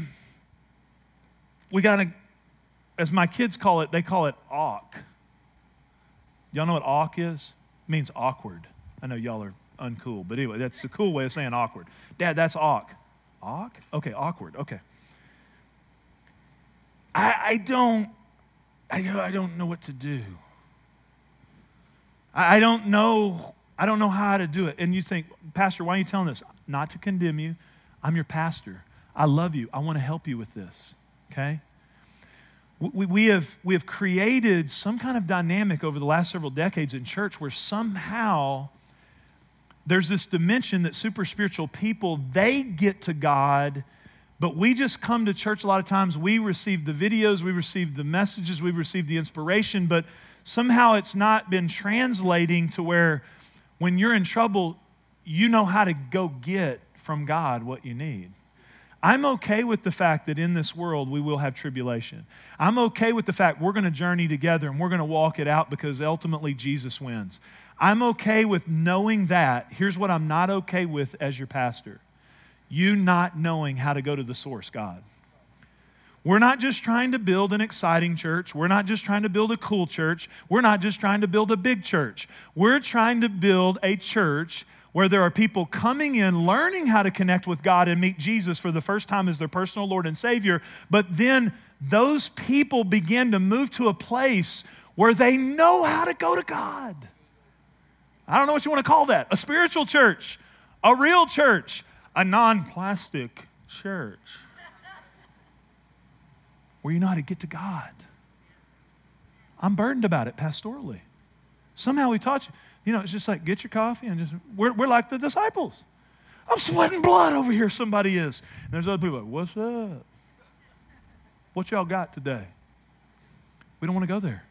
we got a, as my kids call it, they call it awk. Y'all know what awk is? It means awkward. I know y'all are uncool, but anyway, that's the cool way of saying awkward. Dad, that's awk. Awk? Okay, awkward, okay. I, I don't, I, I don't know what to do. I don't know, I don't know how to do it. And you think, Pastor, why are you telling this? Not to condemn you. I'm your pastor. I love you. I want to help you with this, okay? We, we, have, we have created some kind of dynamic over the last several decades in church where somehow there's this dimension that super spiritual people, they get to God, but we just come to church a lot of times. We receive the videos, we receive the messages, we receive the inspiration, but somehow it's not been translating to where when you're in trouble, you know how to go get from God what you need. I'm okay with the fact that in this world we will have tribulation. I'm okay with the fact we're going to journey together and we're going to walk it out because ultimately Jesus wins. I'm okay with knowing that. Here's what I'm not okay with as your pastor. You not knowing how to go to the source, God. We're not just trying to build an exciting church. We're not just trying to build a cool church. We're not just trying to build a big church. We're trying to build a church where there are people coming in, learning how to connect with God and meet Jesus for the first time as their personal Lord and Savior. But then those people begin to move to a place where they know how to go to God. I don't know what you want to call that. A spiritual church, a real church, a non-plastic church. Where you know how to get to God. I'm burdened about it pastorally. Somehow we taught you, you know, it's just like get your coffee and just, we're, we're like the disciples. I'm sweating blood over here, somebody is. And there's other people like, what's up? What y'all got today? We don't want to go there.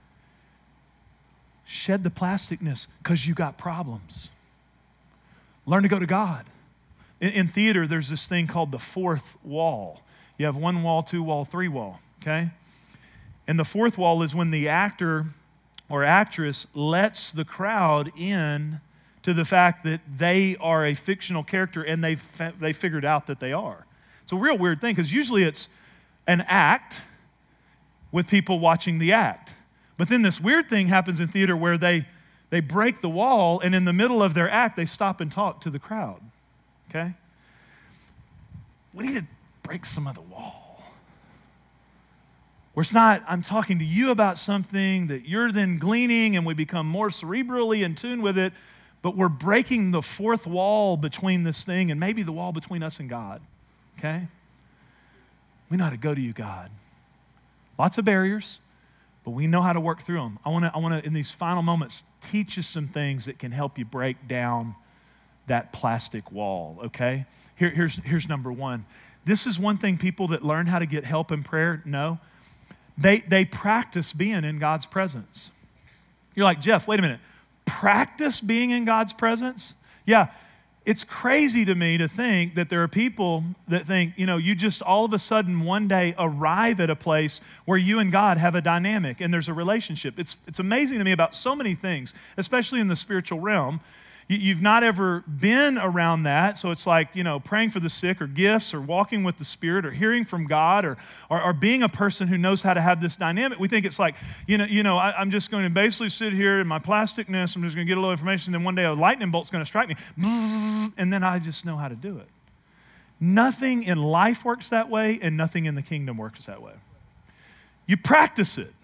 Shed the plasticness because you got problems. Learn to go to God. In, in theater, there's this thing called the fourth wall. You have one wall, two wall, three wall, okay? And the fourth wall is when the actor or actress lets the crowd in to the fact that they are a fictional character and they've they figured out that they are. It's a real weird thing because usually it's an act with people watching the act. But then this weird thing happens in theater where they, they break the wall and in the middle of their act, they stop and talk to the crowd, okay? We need to break some of the wall. Where it's not, I'm talking to you about something that you're then gleaning and we become more cerebrally in tune with it, but we're breaking the fourth wall between this thing and maybe the wall between us and God, okay? We know how to go to you, God. Lots of barriers, but we know how to work through them. I want to, I want to, in these final moments, teach you some things that can help you break down that plastic wall, okay? Here, here's, here's number one. This is one thing people that learn how to get help in prayer know. They, they practice being in God's presence. You're like, Jeff, wait a minute. Practice being in God's presence? Yeah, it's crazy to me to think that there are people that think, you know, you just all of a sudden one day arrive at a place where you and God have a dynamic and there's a relationship. It's, it's amazing to me about so many things, especially in the spiritual realm. You've not ever been around that, so it's like, you know, praying for the sick or gifts or walking with the Spirit or hearing from God or, or, or being a person who knows how to have this dynamic. We think it's like, you know, you know I, I'm just going to basically sit here in my plasticness, I'm just going to get a little information, and then one day a lightning bolt's going to strike me, and then I just know how to do it. Nothing in life works that way, and nothing in the kingdom works that way. You practice it.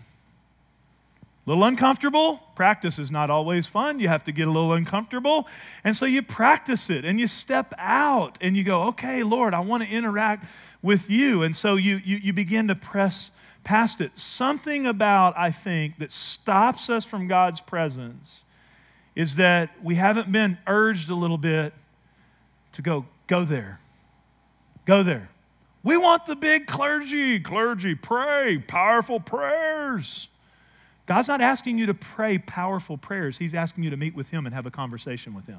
A little uncomfortable. Practice is not always fun. You have to get a little uncomfortable. And so you practice it and you step out and you go, okay, Lord, I want to interact with you. And so you, you, you begin to press past it. Something about, I think, that stops us from God's presence is that we haven't been urged a little bit to go, go there. Go there. We want the big clergy. Clergy, pray, powerful prayers. God's not asking you to pray powerful prayers. He's asking you to meet with Him and have a conversation with Him.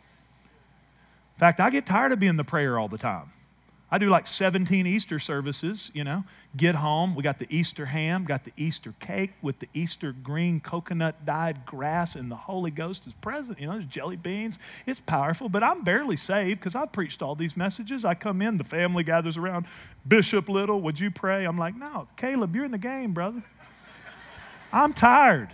In fact, I get tired of being the prayer all the time. I do like seventeen Easter services, you know. Get home, we got the Easter ham, got the Easter cake with the Easter green coconut dyed grass, and the Holy Ghost is present. You know, there's jelly beans. It's powerful, but I'm barely saved because I've preached all these messages. I come in, the family gathers around. Bishop Little, would you pray? I'm like, no, Caleb, you're in the game, brother. I'm tired.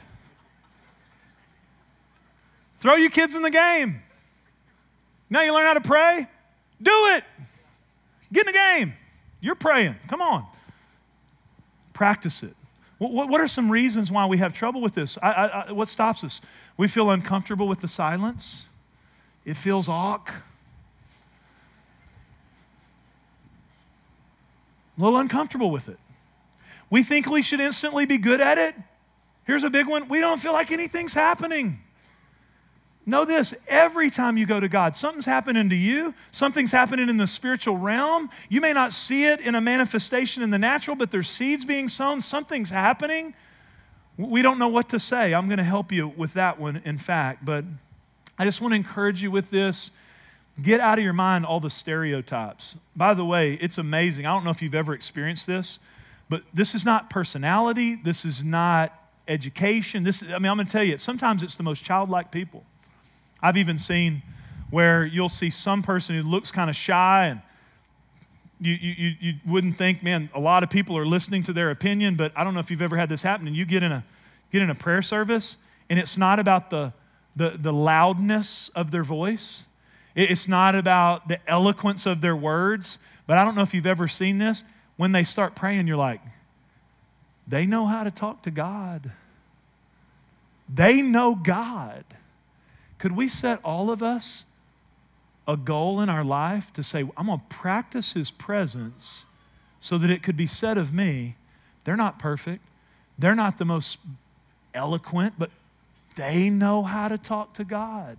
Throw your kids in the game. Now you learn how to pray? Do it. Get in the game. You're praying. Come on. Practice it. What, what are some reasons why we have trouble with this? I, I, I, what stops us? We feel uncomfortable with the silence. It feels awk. A little uncomfortable with it. We think we should instantly be good at it. Here's a big one. We don't feel like anything's happening. Know this, every time you go to God, something's happening to you, something's happening in the spiritual realm. You may not see it in a manifestation in the natural, but there's seeds being sown, something's happening. We don't know what to say. I'm going to help you with that one, in fact, but I just want to encourage you with this. Get out of your mind all the stereotypes. By the way, it's amazing. I don't know if you've ever experienced this, but this is not personality. This is not education. This, I mean, I'm going to tell you, sometimes it's the most childlike people. I've even seen where you'll see some person who looks kind of shy and you, you, you wouldn't think, man, a lot of people are listening to their opinion, but I don't know if you've ever had this happen, and you get in a, get in a prayer service, and it's not about the, the, the loudness of their voice. It's not about the eloquence of their words, but I don't know if you've ever seen this. When they start praying, you're like, they know how to talk to God. They know God. Could we set all of us a goal in our life to say, I'm going to practice His presence so that it could be said of me, they're not perfect, they're not the most eloquent, but they know how to talk to God.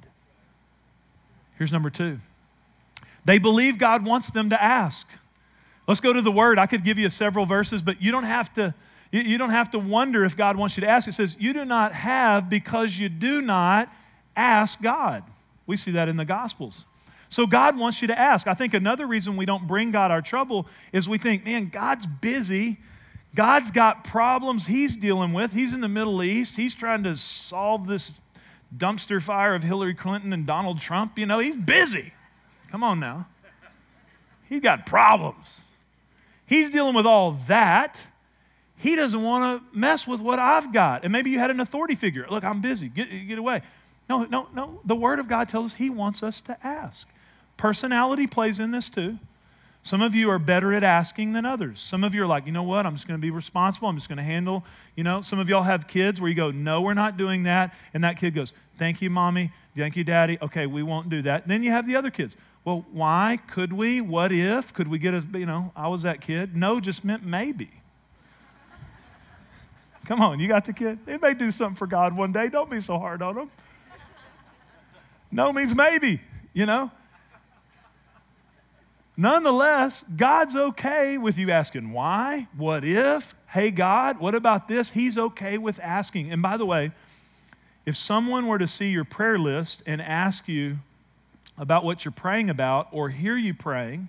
Here's number two. They believe God wants them to ask. Let's go to the Word. I could give you several verses, but you don't have to You don't have to wonder if God wants you to ask. It says, you do not have because you do not ask God. We see that in the Gospels. So God wants you to ask. I think another reason we don't bring God our trouble is we think, man, God's busy. God's got problems He's dealing with. He's in the Middle East. He's trying to solve this dumpster fire of Hillary Clinton and Donald Trump. You know, He's busy. Come on now. He's got problems. He's dealing with all that. He doesn't want to mess with what I've got. And maybe you had an authority figure. Look, I'm busy. Get, get away. No, no, no. The Word of God tells us He wants us to ask. Personality plays in this too. Some of you are better at asking than others. Some of you are like, you know what? I'm just going to be responsible. I'm just going to handle, you know. Some of y'all have kids where you go, no, we're not doing that. And that kid goes, thank you, Mommy. Thank you, Daddy. Okay, we won't do that. And then you have the other kids. Well, why? Could we? What if? Could we get a, you know, I was that kid. No just meant maybe. Come on, you got the kid? They may do something for God one day. Don't be so hard on them. No means maybe, you know. Nonetheless, God's okay with you asking why, what if, hey God, what about this? He's okay with asking. And by the way, if someone were to see your prayer list and ask you about what you're praying about or hear you praying,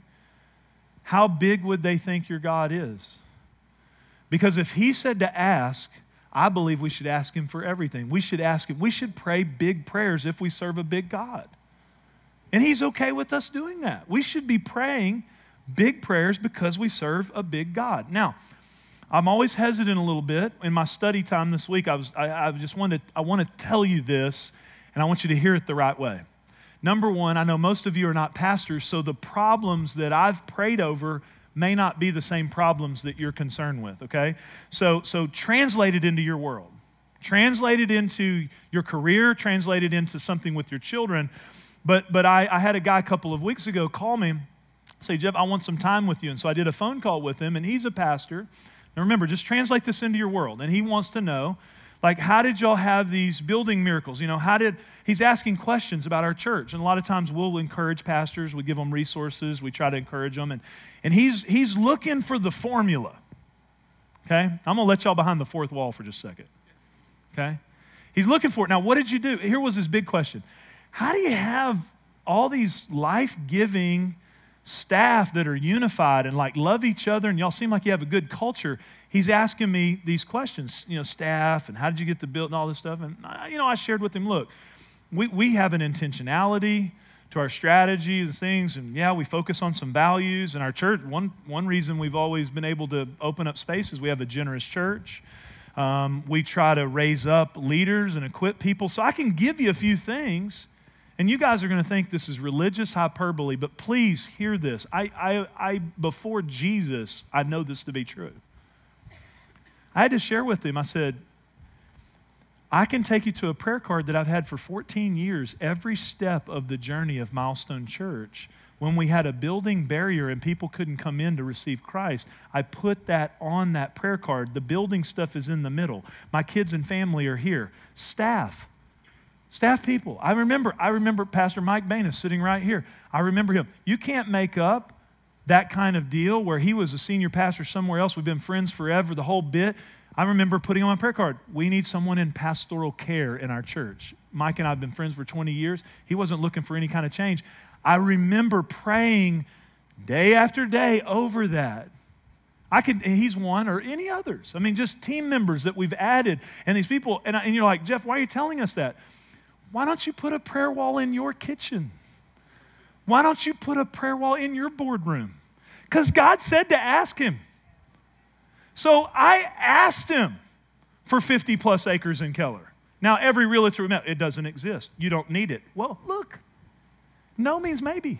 how big would they think your God is? Because if he said to ask, I believe we should ask him for everything. We should ask him. We should pray big prayers if we serve a big God. And he's okay with us doing that. We should be praying big prayers because we serve a big God. Now, I'm always hesitant a little bit. In my study time this week, I was I, I just wanted I want to tell you this, and I want you to hear it the right way. Number one, I know most of you are not pastors, so the problems that I've prayed over may not be the same problems that you're concerned with, okay? So, so translate it into your world. Translate it into your career, translate it into something with your children. But, but I, I had a guy a couple of weeks ago call me, say, Jeff, I want some time with you. And so I did a phone call with him, and he's a pastor. Now remember, just translate this into your world. And he wants to know, like, how did y'all have these building miracles? You know, how did, he's asking questions about our church. And a lot of times we'll encourage pastors, we give them resources, we try to encourage them. And, and he's, he's looking for the formula, okay? I'm going to let y'all behind the fourth wall for just a second, okay? He's looking for it. Now, what did you do? Here was his big question. How do you have all these life-giving staff that are unified and like love each other and y'all seem like you have a good culture? He's asking me these questions, you know, staff and how did you get the build and all this stuff. And, I, you know, I shared with him, look, we, we have an intentionality to our strategy and things. And, yeah, we focus on some values. In our church, one, one reason we've always been able to open up space is we have a generous church. Um, we try to raise up leaders and equip people. So I can give you a few things. And you guys are going to think this is religious hyperbole, but please hear this. I, I, I, before Jesus, I know this to be true. I had to share with him, I said, I can take you to a prayer card that I've had for fourteen years, every step of the journey of Milestone Church. When we had a building barrier and people couldn't come in to receive Christ, I put that on that prayer card. The building stuff is in the middle. My kids and family are here. Staff. Staff people. I remember, I remember Pastor Mike Baines sitting right here. I remember him. You can't make up that kind of deal where he was a senior pastor somewhere else. We've been friends forever, the whole bit. I remember putting on my prayer card, we need someone in pastoral care in our church. Mike and I have been friends for twenty years. He wasn't looking for any kind of change. I remember praying day after day over that. I could, he's one or any others. I mean, just team members that we've added. And these people, and, I, and you're like, Jeff, why are you telling us that? Why don't you put a prayer wall in your kitchen? Why don't you put a prayer wall in your boardroom? Because God said to ask him. So I asked him for fifty plus acres in Keller. Now, every realtor, it doesn't exist. You don't need it. Well, look, no means maybe.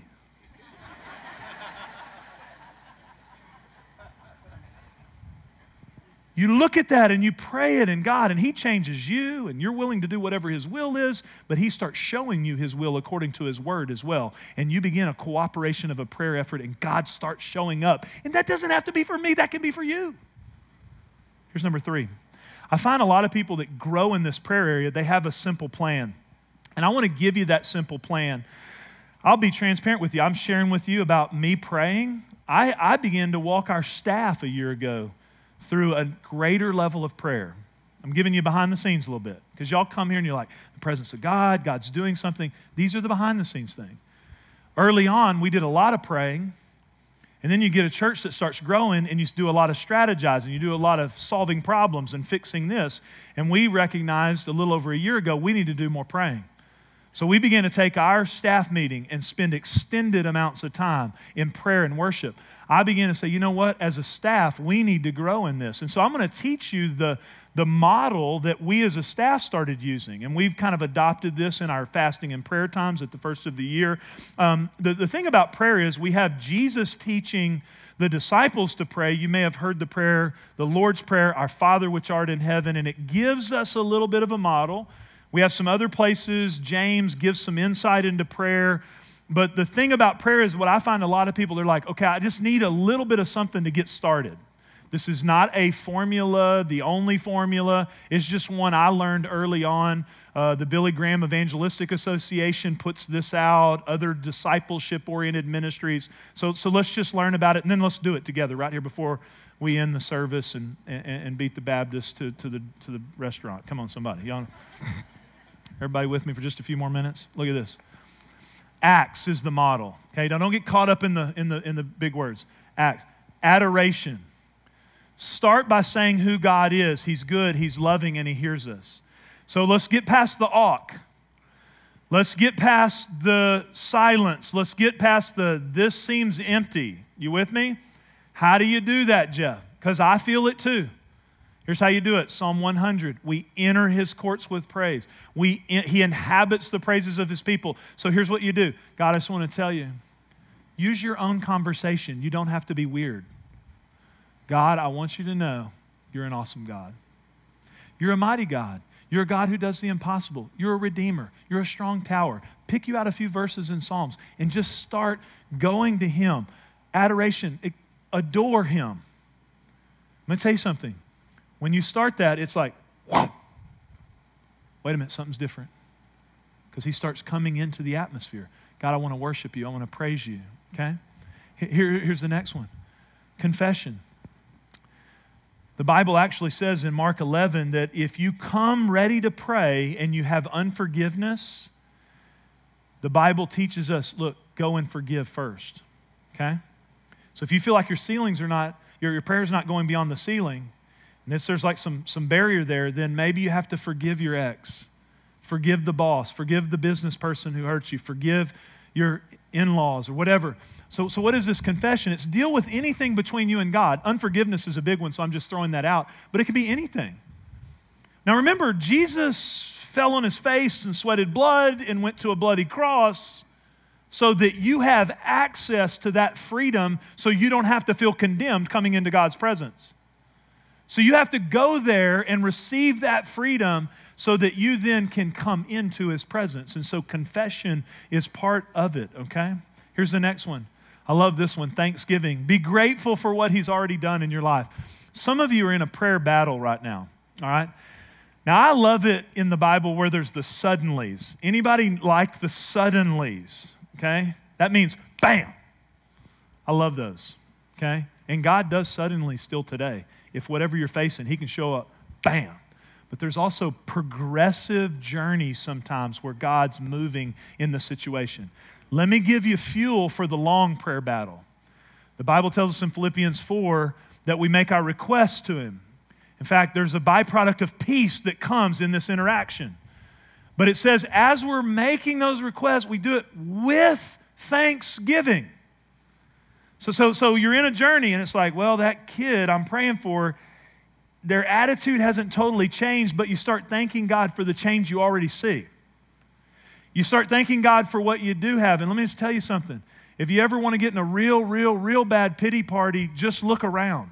You look at that and you pray it in God and he changes you and you're willing to do whatever his will is, but he starts showing you his will according to his word as well. And you begin a cooperation of a prayer effort and God starts showing up. And that doesn't have to be for me, that can be for you. Here's number three. I find a lot of people that grow in this prayer area, they have a simple plan. And I want to give you that simple plan. I'll be transparent with you. I'm sharing with you about me praying. I, I began to walk our staff a year ago through a greater level of prayer. I'm giving you behind the scenes a little bit because y'all come here and you're like, the presence of God, God's doing something. These are the behind the scenes things. Early on, we did a lot of praying, and then you get a church that starts growing and you do a lot of strategizing. You do a lot of solving problems and fixing this. And we recognized a little over a year ago, we need to do more praying. So we began to take our staff meeting and spend extended amounts of time in prayer and worship. I began to say, you know what, as a staff, we need to grow in this. And so I'm going to teach you the, the model that we as a staff started using. And we've kind of adopted this in our fasting and prayer times at the first of the year. Um, the, the thing about prayer is we have Jesus teaching the disciples to pray. You may have heard the prayer, the Lord's Prayer, our Father which art in heaven, and it gives us a little bit of a model. We have some other places. James gives some insight into prayer. But the thing about prayer is what I find a lot of people, they're like, okay, I just need a little bit of something to get started. This is not a formula, the only formula. It's just one I learned early on. Uh, the Billy Graham Evangelistic Association puts this out, other discipleship-oriented ministries. So, so let's just learn about it, and then let's do it together right here before we end the service and, and, and beat the Baptist to, to, the, to the restaurant. Come on, somebody. Y'all, everybody with me for just a few more minutes? Look at this. Acts is the model. Okay, now don't get caught up in the, in the, in the big words. Acts. Adoration. Start by saying who God is. He's good, He's loving, and He hears us. So let's get past the awk. Let's get past the silence. Let's get past the, this seems empty. You with me? How do you do that, Jeff? Because I feel it too. Here's how you do it. Psalm one hundred. We enter His courts with praise. We, He inhabits the praises of His people. So here's what you do. God, I just want to tell you, use your own conversation. You don't have to be weird. God, I want you to know you're an awesome God. You're a mighty God. You're a God who does the impossible. You're a redeemer. You're a strong tower. Pick you out a few verses in Psalms and just start going to Him. Adoration. Adore Him. I'm going to tell you something. When you start that, it's like, whoa. Wait a minute, something's different. Because He starts coming into the atmosphere. God, I want to worship You. I want to praise You. Okay? Here, here's the next one. Confession. The Bible actually says in Mark eleven that if you come ready to pray and you have unforgiveness, the Bible teaches us, look, go and forgive first. Okay? So if you feel like your ceilings are not, your, your prayer's not going beyond the ceiling, and if there's like some, some barrier there, then maybe you have to forgive your ex. Forgive the boss. Forgive the business person who hurt you. Forgive your in-laws or whatever. So, so what is this confession? It's deal with anything between you and God. Unforgiveness is a big one, so I'm just throwing that out. But it could be anything. Now remember, Jesus fell on His face and sweated blood and went to a bloody cross so that you have access to that freedom so you don't have to feel condemned coming into God's presence. So you have to go there and receive that freedom so that you then can come into His presence. And so confession is part of it, okay? Here's the next one. I love this one, thanksgiving. Be grateful for what He's already done in your life. Some of you are in a prayer battle right now, all right? Now, I love it in the Bible where there's the suddenlies. Anybody like the suddenlies, okay? That means bam. I love those, okay? And God does suddenly still today. If whatever you're facing, He can show up, bam. But there's also progressive journeys sometimes where God's moving in the situation. Let me give you fuel for the long prayer battle. The Bible tells us in Philippians four that we make our requests to Him. In fact, there's a byproduct of peace that comes in this interaction. But it says as we're making those requests, we do it with thanksgiving. So, so, so you're in a journey and it's like, well, that kid I'm praying for, their attitude hasn't totally changed, but you start thanking God for the change you already see. You start thanking God for what you do have. And let me just tell you something. If you ever want to get in a real, real, real bad pity party, just look around.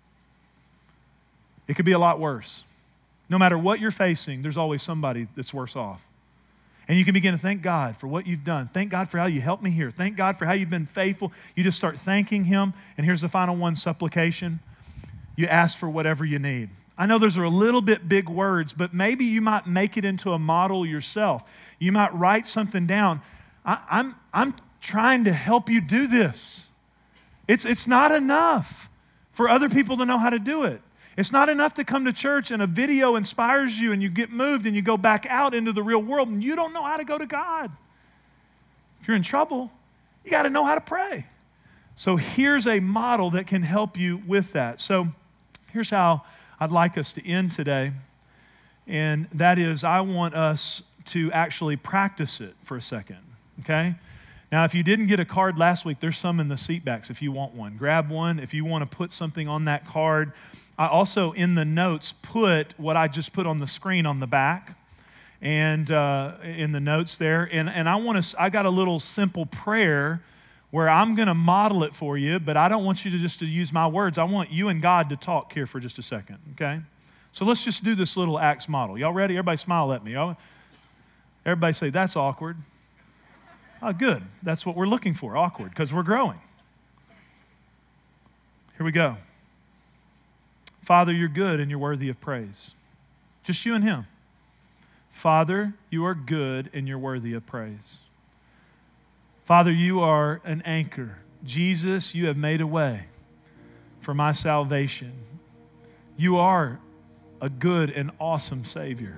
It could be a lot worse. No matter what you're facing, there's always somebody that's worse off. And you can begin to thank God for what you've done. Thank God for how you helped me here. Thank God for how you've been faithful. You just start thanking Him. And here's the final one, supplication. You ask for whatever you need. I know those are a little bit big words, but maybe you might make it into a model yourself. You might write something down. I, I'm, I'm trying to help you do this. It's, it's not enough for other people to know how to do it. It's not enough to come to church and a video inspires you and you get moved and you go back out into the real world and you don't know how to go to God. If you're in trouble, you got to know how to pray. So here's a model that can help you with that. So here's how I'd like us to end today. And that is, I want us to actually practice it for a second, okay? Now, if you didn't get a card last week, there's some in the seat backs if you want one. Grab one if you want to put something on that card. I also, in the notes, put what I just put on the screen on the back and uh, in the notes there. And, and I want to, I got a little simple prayer where I'm going to model it for you, but I don't want you to just to use my words. I want you and God to talk here for just a second, okay? So let's just do this little Acts model. Y'all ready? Everybody smile at me. Y'all? Everybody say, that's awkward. Oh, good. That's what we're looking for, awkward, because we're growing. Here we go. Father, you're good and you're worthy of praise. Just you and him. Father, you are good and you're worthy of praise. Father, you are an anchor. Jesus, you have made a way for my salvation. You are a good and awesome Savior.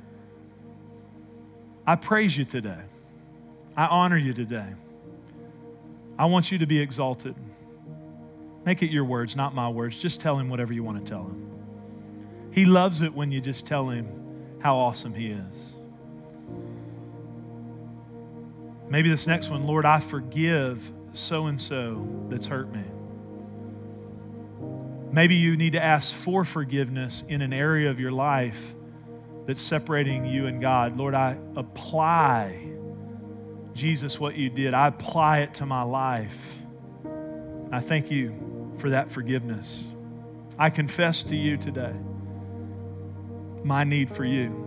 I praise you today. I honor you today. I want you to be exalted. Make it your words, not my words. Just tell him whatever you want to tell him. He loves it when you just tell him how awesome he is. Maybe this next one, Lord, I forgive so-and-so that's hurt me. Maybe you need to ask for forgiveness in an area of your life that's separating you and God. Lord, I apply, Jesus, what you did. I apply it to my life. I thank you for that forgiveness. I confess to you today my need for you.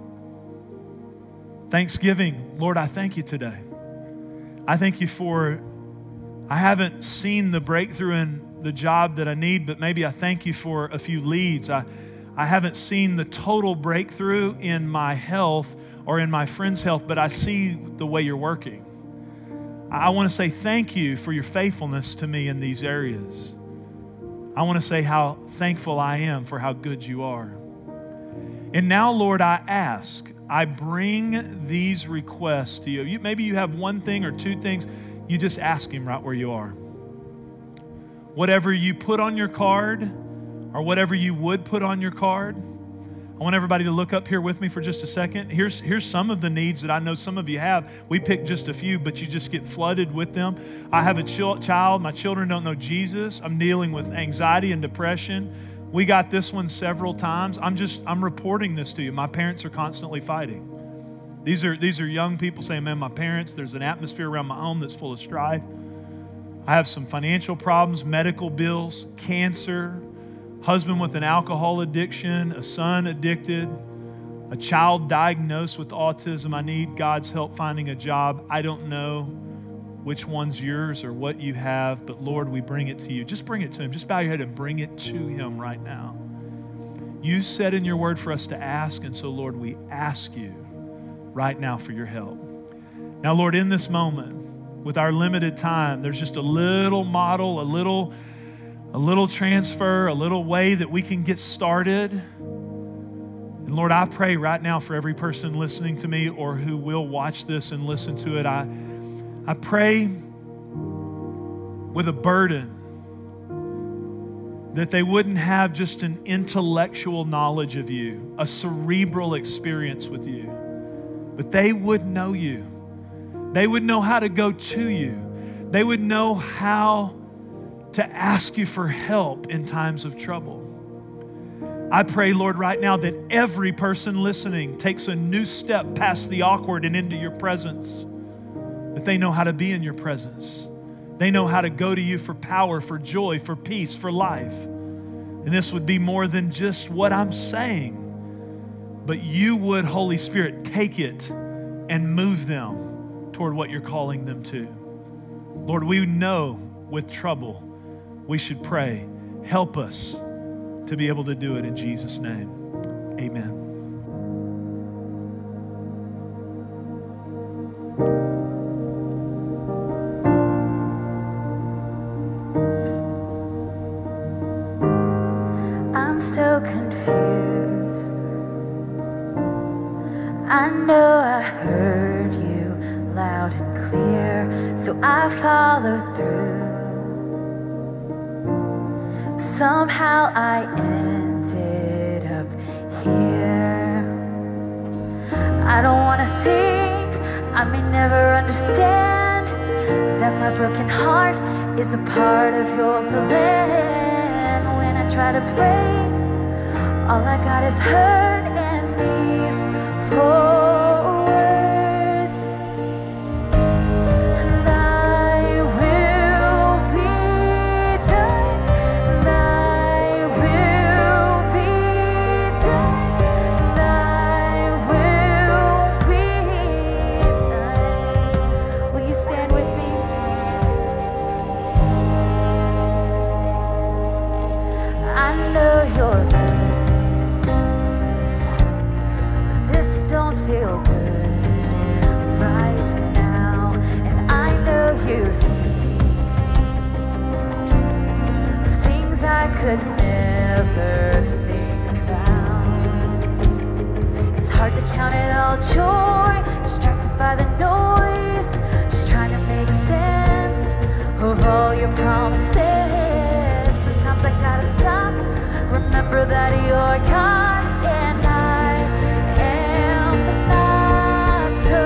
Thanksgiving, Lord, I thank you today. I thank you for, I haven't seen the breakthrough in the job that I need, but maybe I thank you for a few leads. I, I haven't seen the total breakthrough in my health or in my friend's health, but I see the way you're working. I want to say thank you for your faithfulness to me in these areas. I want to say how thankful I am for how good you are. And now, Lord, I ask, I bring these requests to you. you. Maybe you have one thing or two things. You just ask him right where you are. Whatever you put on your card or whatever you would put on your card, I want everybody to look up here with me for just a second. Here's, here's some of the needs that I know some of you have. We picked just a few, but you just get flooded with them. I have a ch- child. My children don't know Jesus. I'm dealing with anxiety and depression. We got this one several times. I'm just, I'm reporting this to you. My parents are constantly fighting. These are, these are young people saying, man, my parents, there's an atmosphere around my home that's full of strife. I have some financial problems, medical bills, cancer, husband with an alcohol addiction, a son addicted, a child diagnosed with autism. I need God's help finding a job. I don't know which one's yours or what you have, but Lord, we bring it to you. Just bring it to him. Just bow your head and bring it to him right now. You said in your word for us to ask, and so, Lord, we ask you right now for your help. Now, Lord, in this moment, with our limited time, there's just a little model, a little, a little transfer, a little way that we can get started. And Lord, I pray right now for every person listening to me or who will watch this and listen to it, I I pray with a burden that they wouldn't have just an intellectual knowledge of you, a cerebral experience with you, but they would know you. They would know how to go to you. They would know how to ask you for help in times of trouble. I pray, Lord, right now that every person listening takes a new step past the awkward and into your presence. That they know how to be in your presence. They know how to go to you for power, for joy, for peace, for life. And this would be more than just what I'm saying, but you would, Holy Spirit, take it and move them toward what you're calling them to. Lord, we know with trouble we should pray. Help us to be able to do it in Jesus' name. Amen. So confused. I know I heard you loud and clear, so I followed through. Somehow I ended up here. I don't want to think, I may never understand that my broken heart is a part of your plan. When I try to pray, all I got is hurt and these four words. Thy will be done. Thy will be done. Thy will be done. Will you stand with me? I know you're could never think about. It's hard to count it all joy, distracted by the noise, just trying to make sense of all your promises. Sometimes I gotta stop, remember that you're God and I am not so.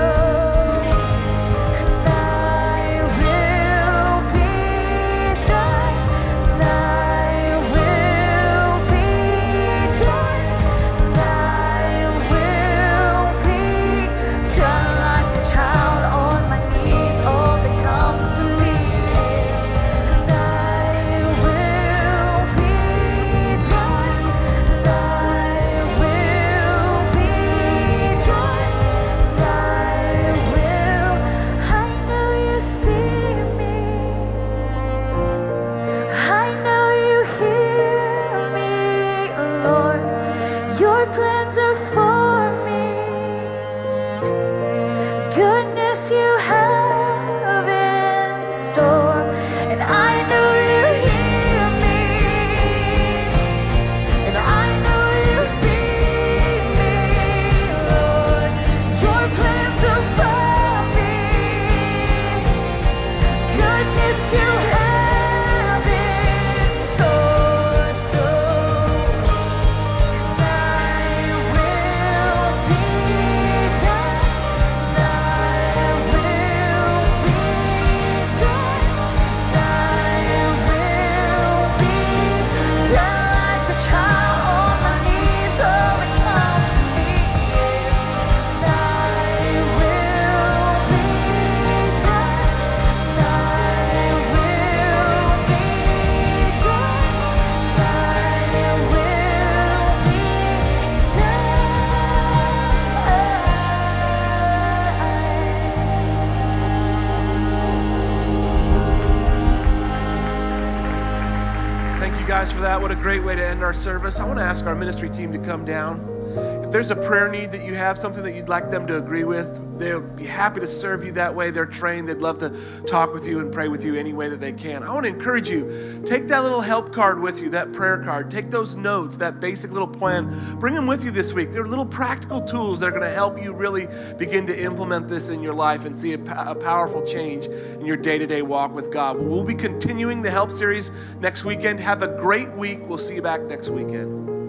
Thy will be done, thy will be done, thy will be done. Like a child on my knees, all that comes to me is thy will be done, thy will be done, thy will. I know you see me, I know you hear me, Lord. Your plans are for me, goodness you have in store, and I know you hear me, and I know you see me, Lord. Your plans are for me, goodness you have in store. So thy will be done, thy will be done, thy will be done. Like a child on my knees, all that comes to me is thy will be done, thy will be done, thy will be done. Thank you guys for that. What a great way to end our service. I want to ask our ministry team to come down. If there's a prayer need that you have, something that you'd like them to agree with, they'll be happy to serve you that way. They're trained. They'd love to talk with you and pray with you any way that they can. I want to encourage you, take that little help card with you, that prayer card. Take those notes, that basic little plan. Bring them with you this week. They're little practical tools that are going to help you really begin to implement this in your life and see a, a powerful change in your day-to-day walk with God. We'll be continuing the Help series next weekend. Have a great week. We'll see you back next weekend.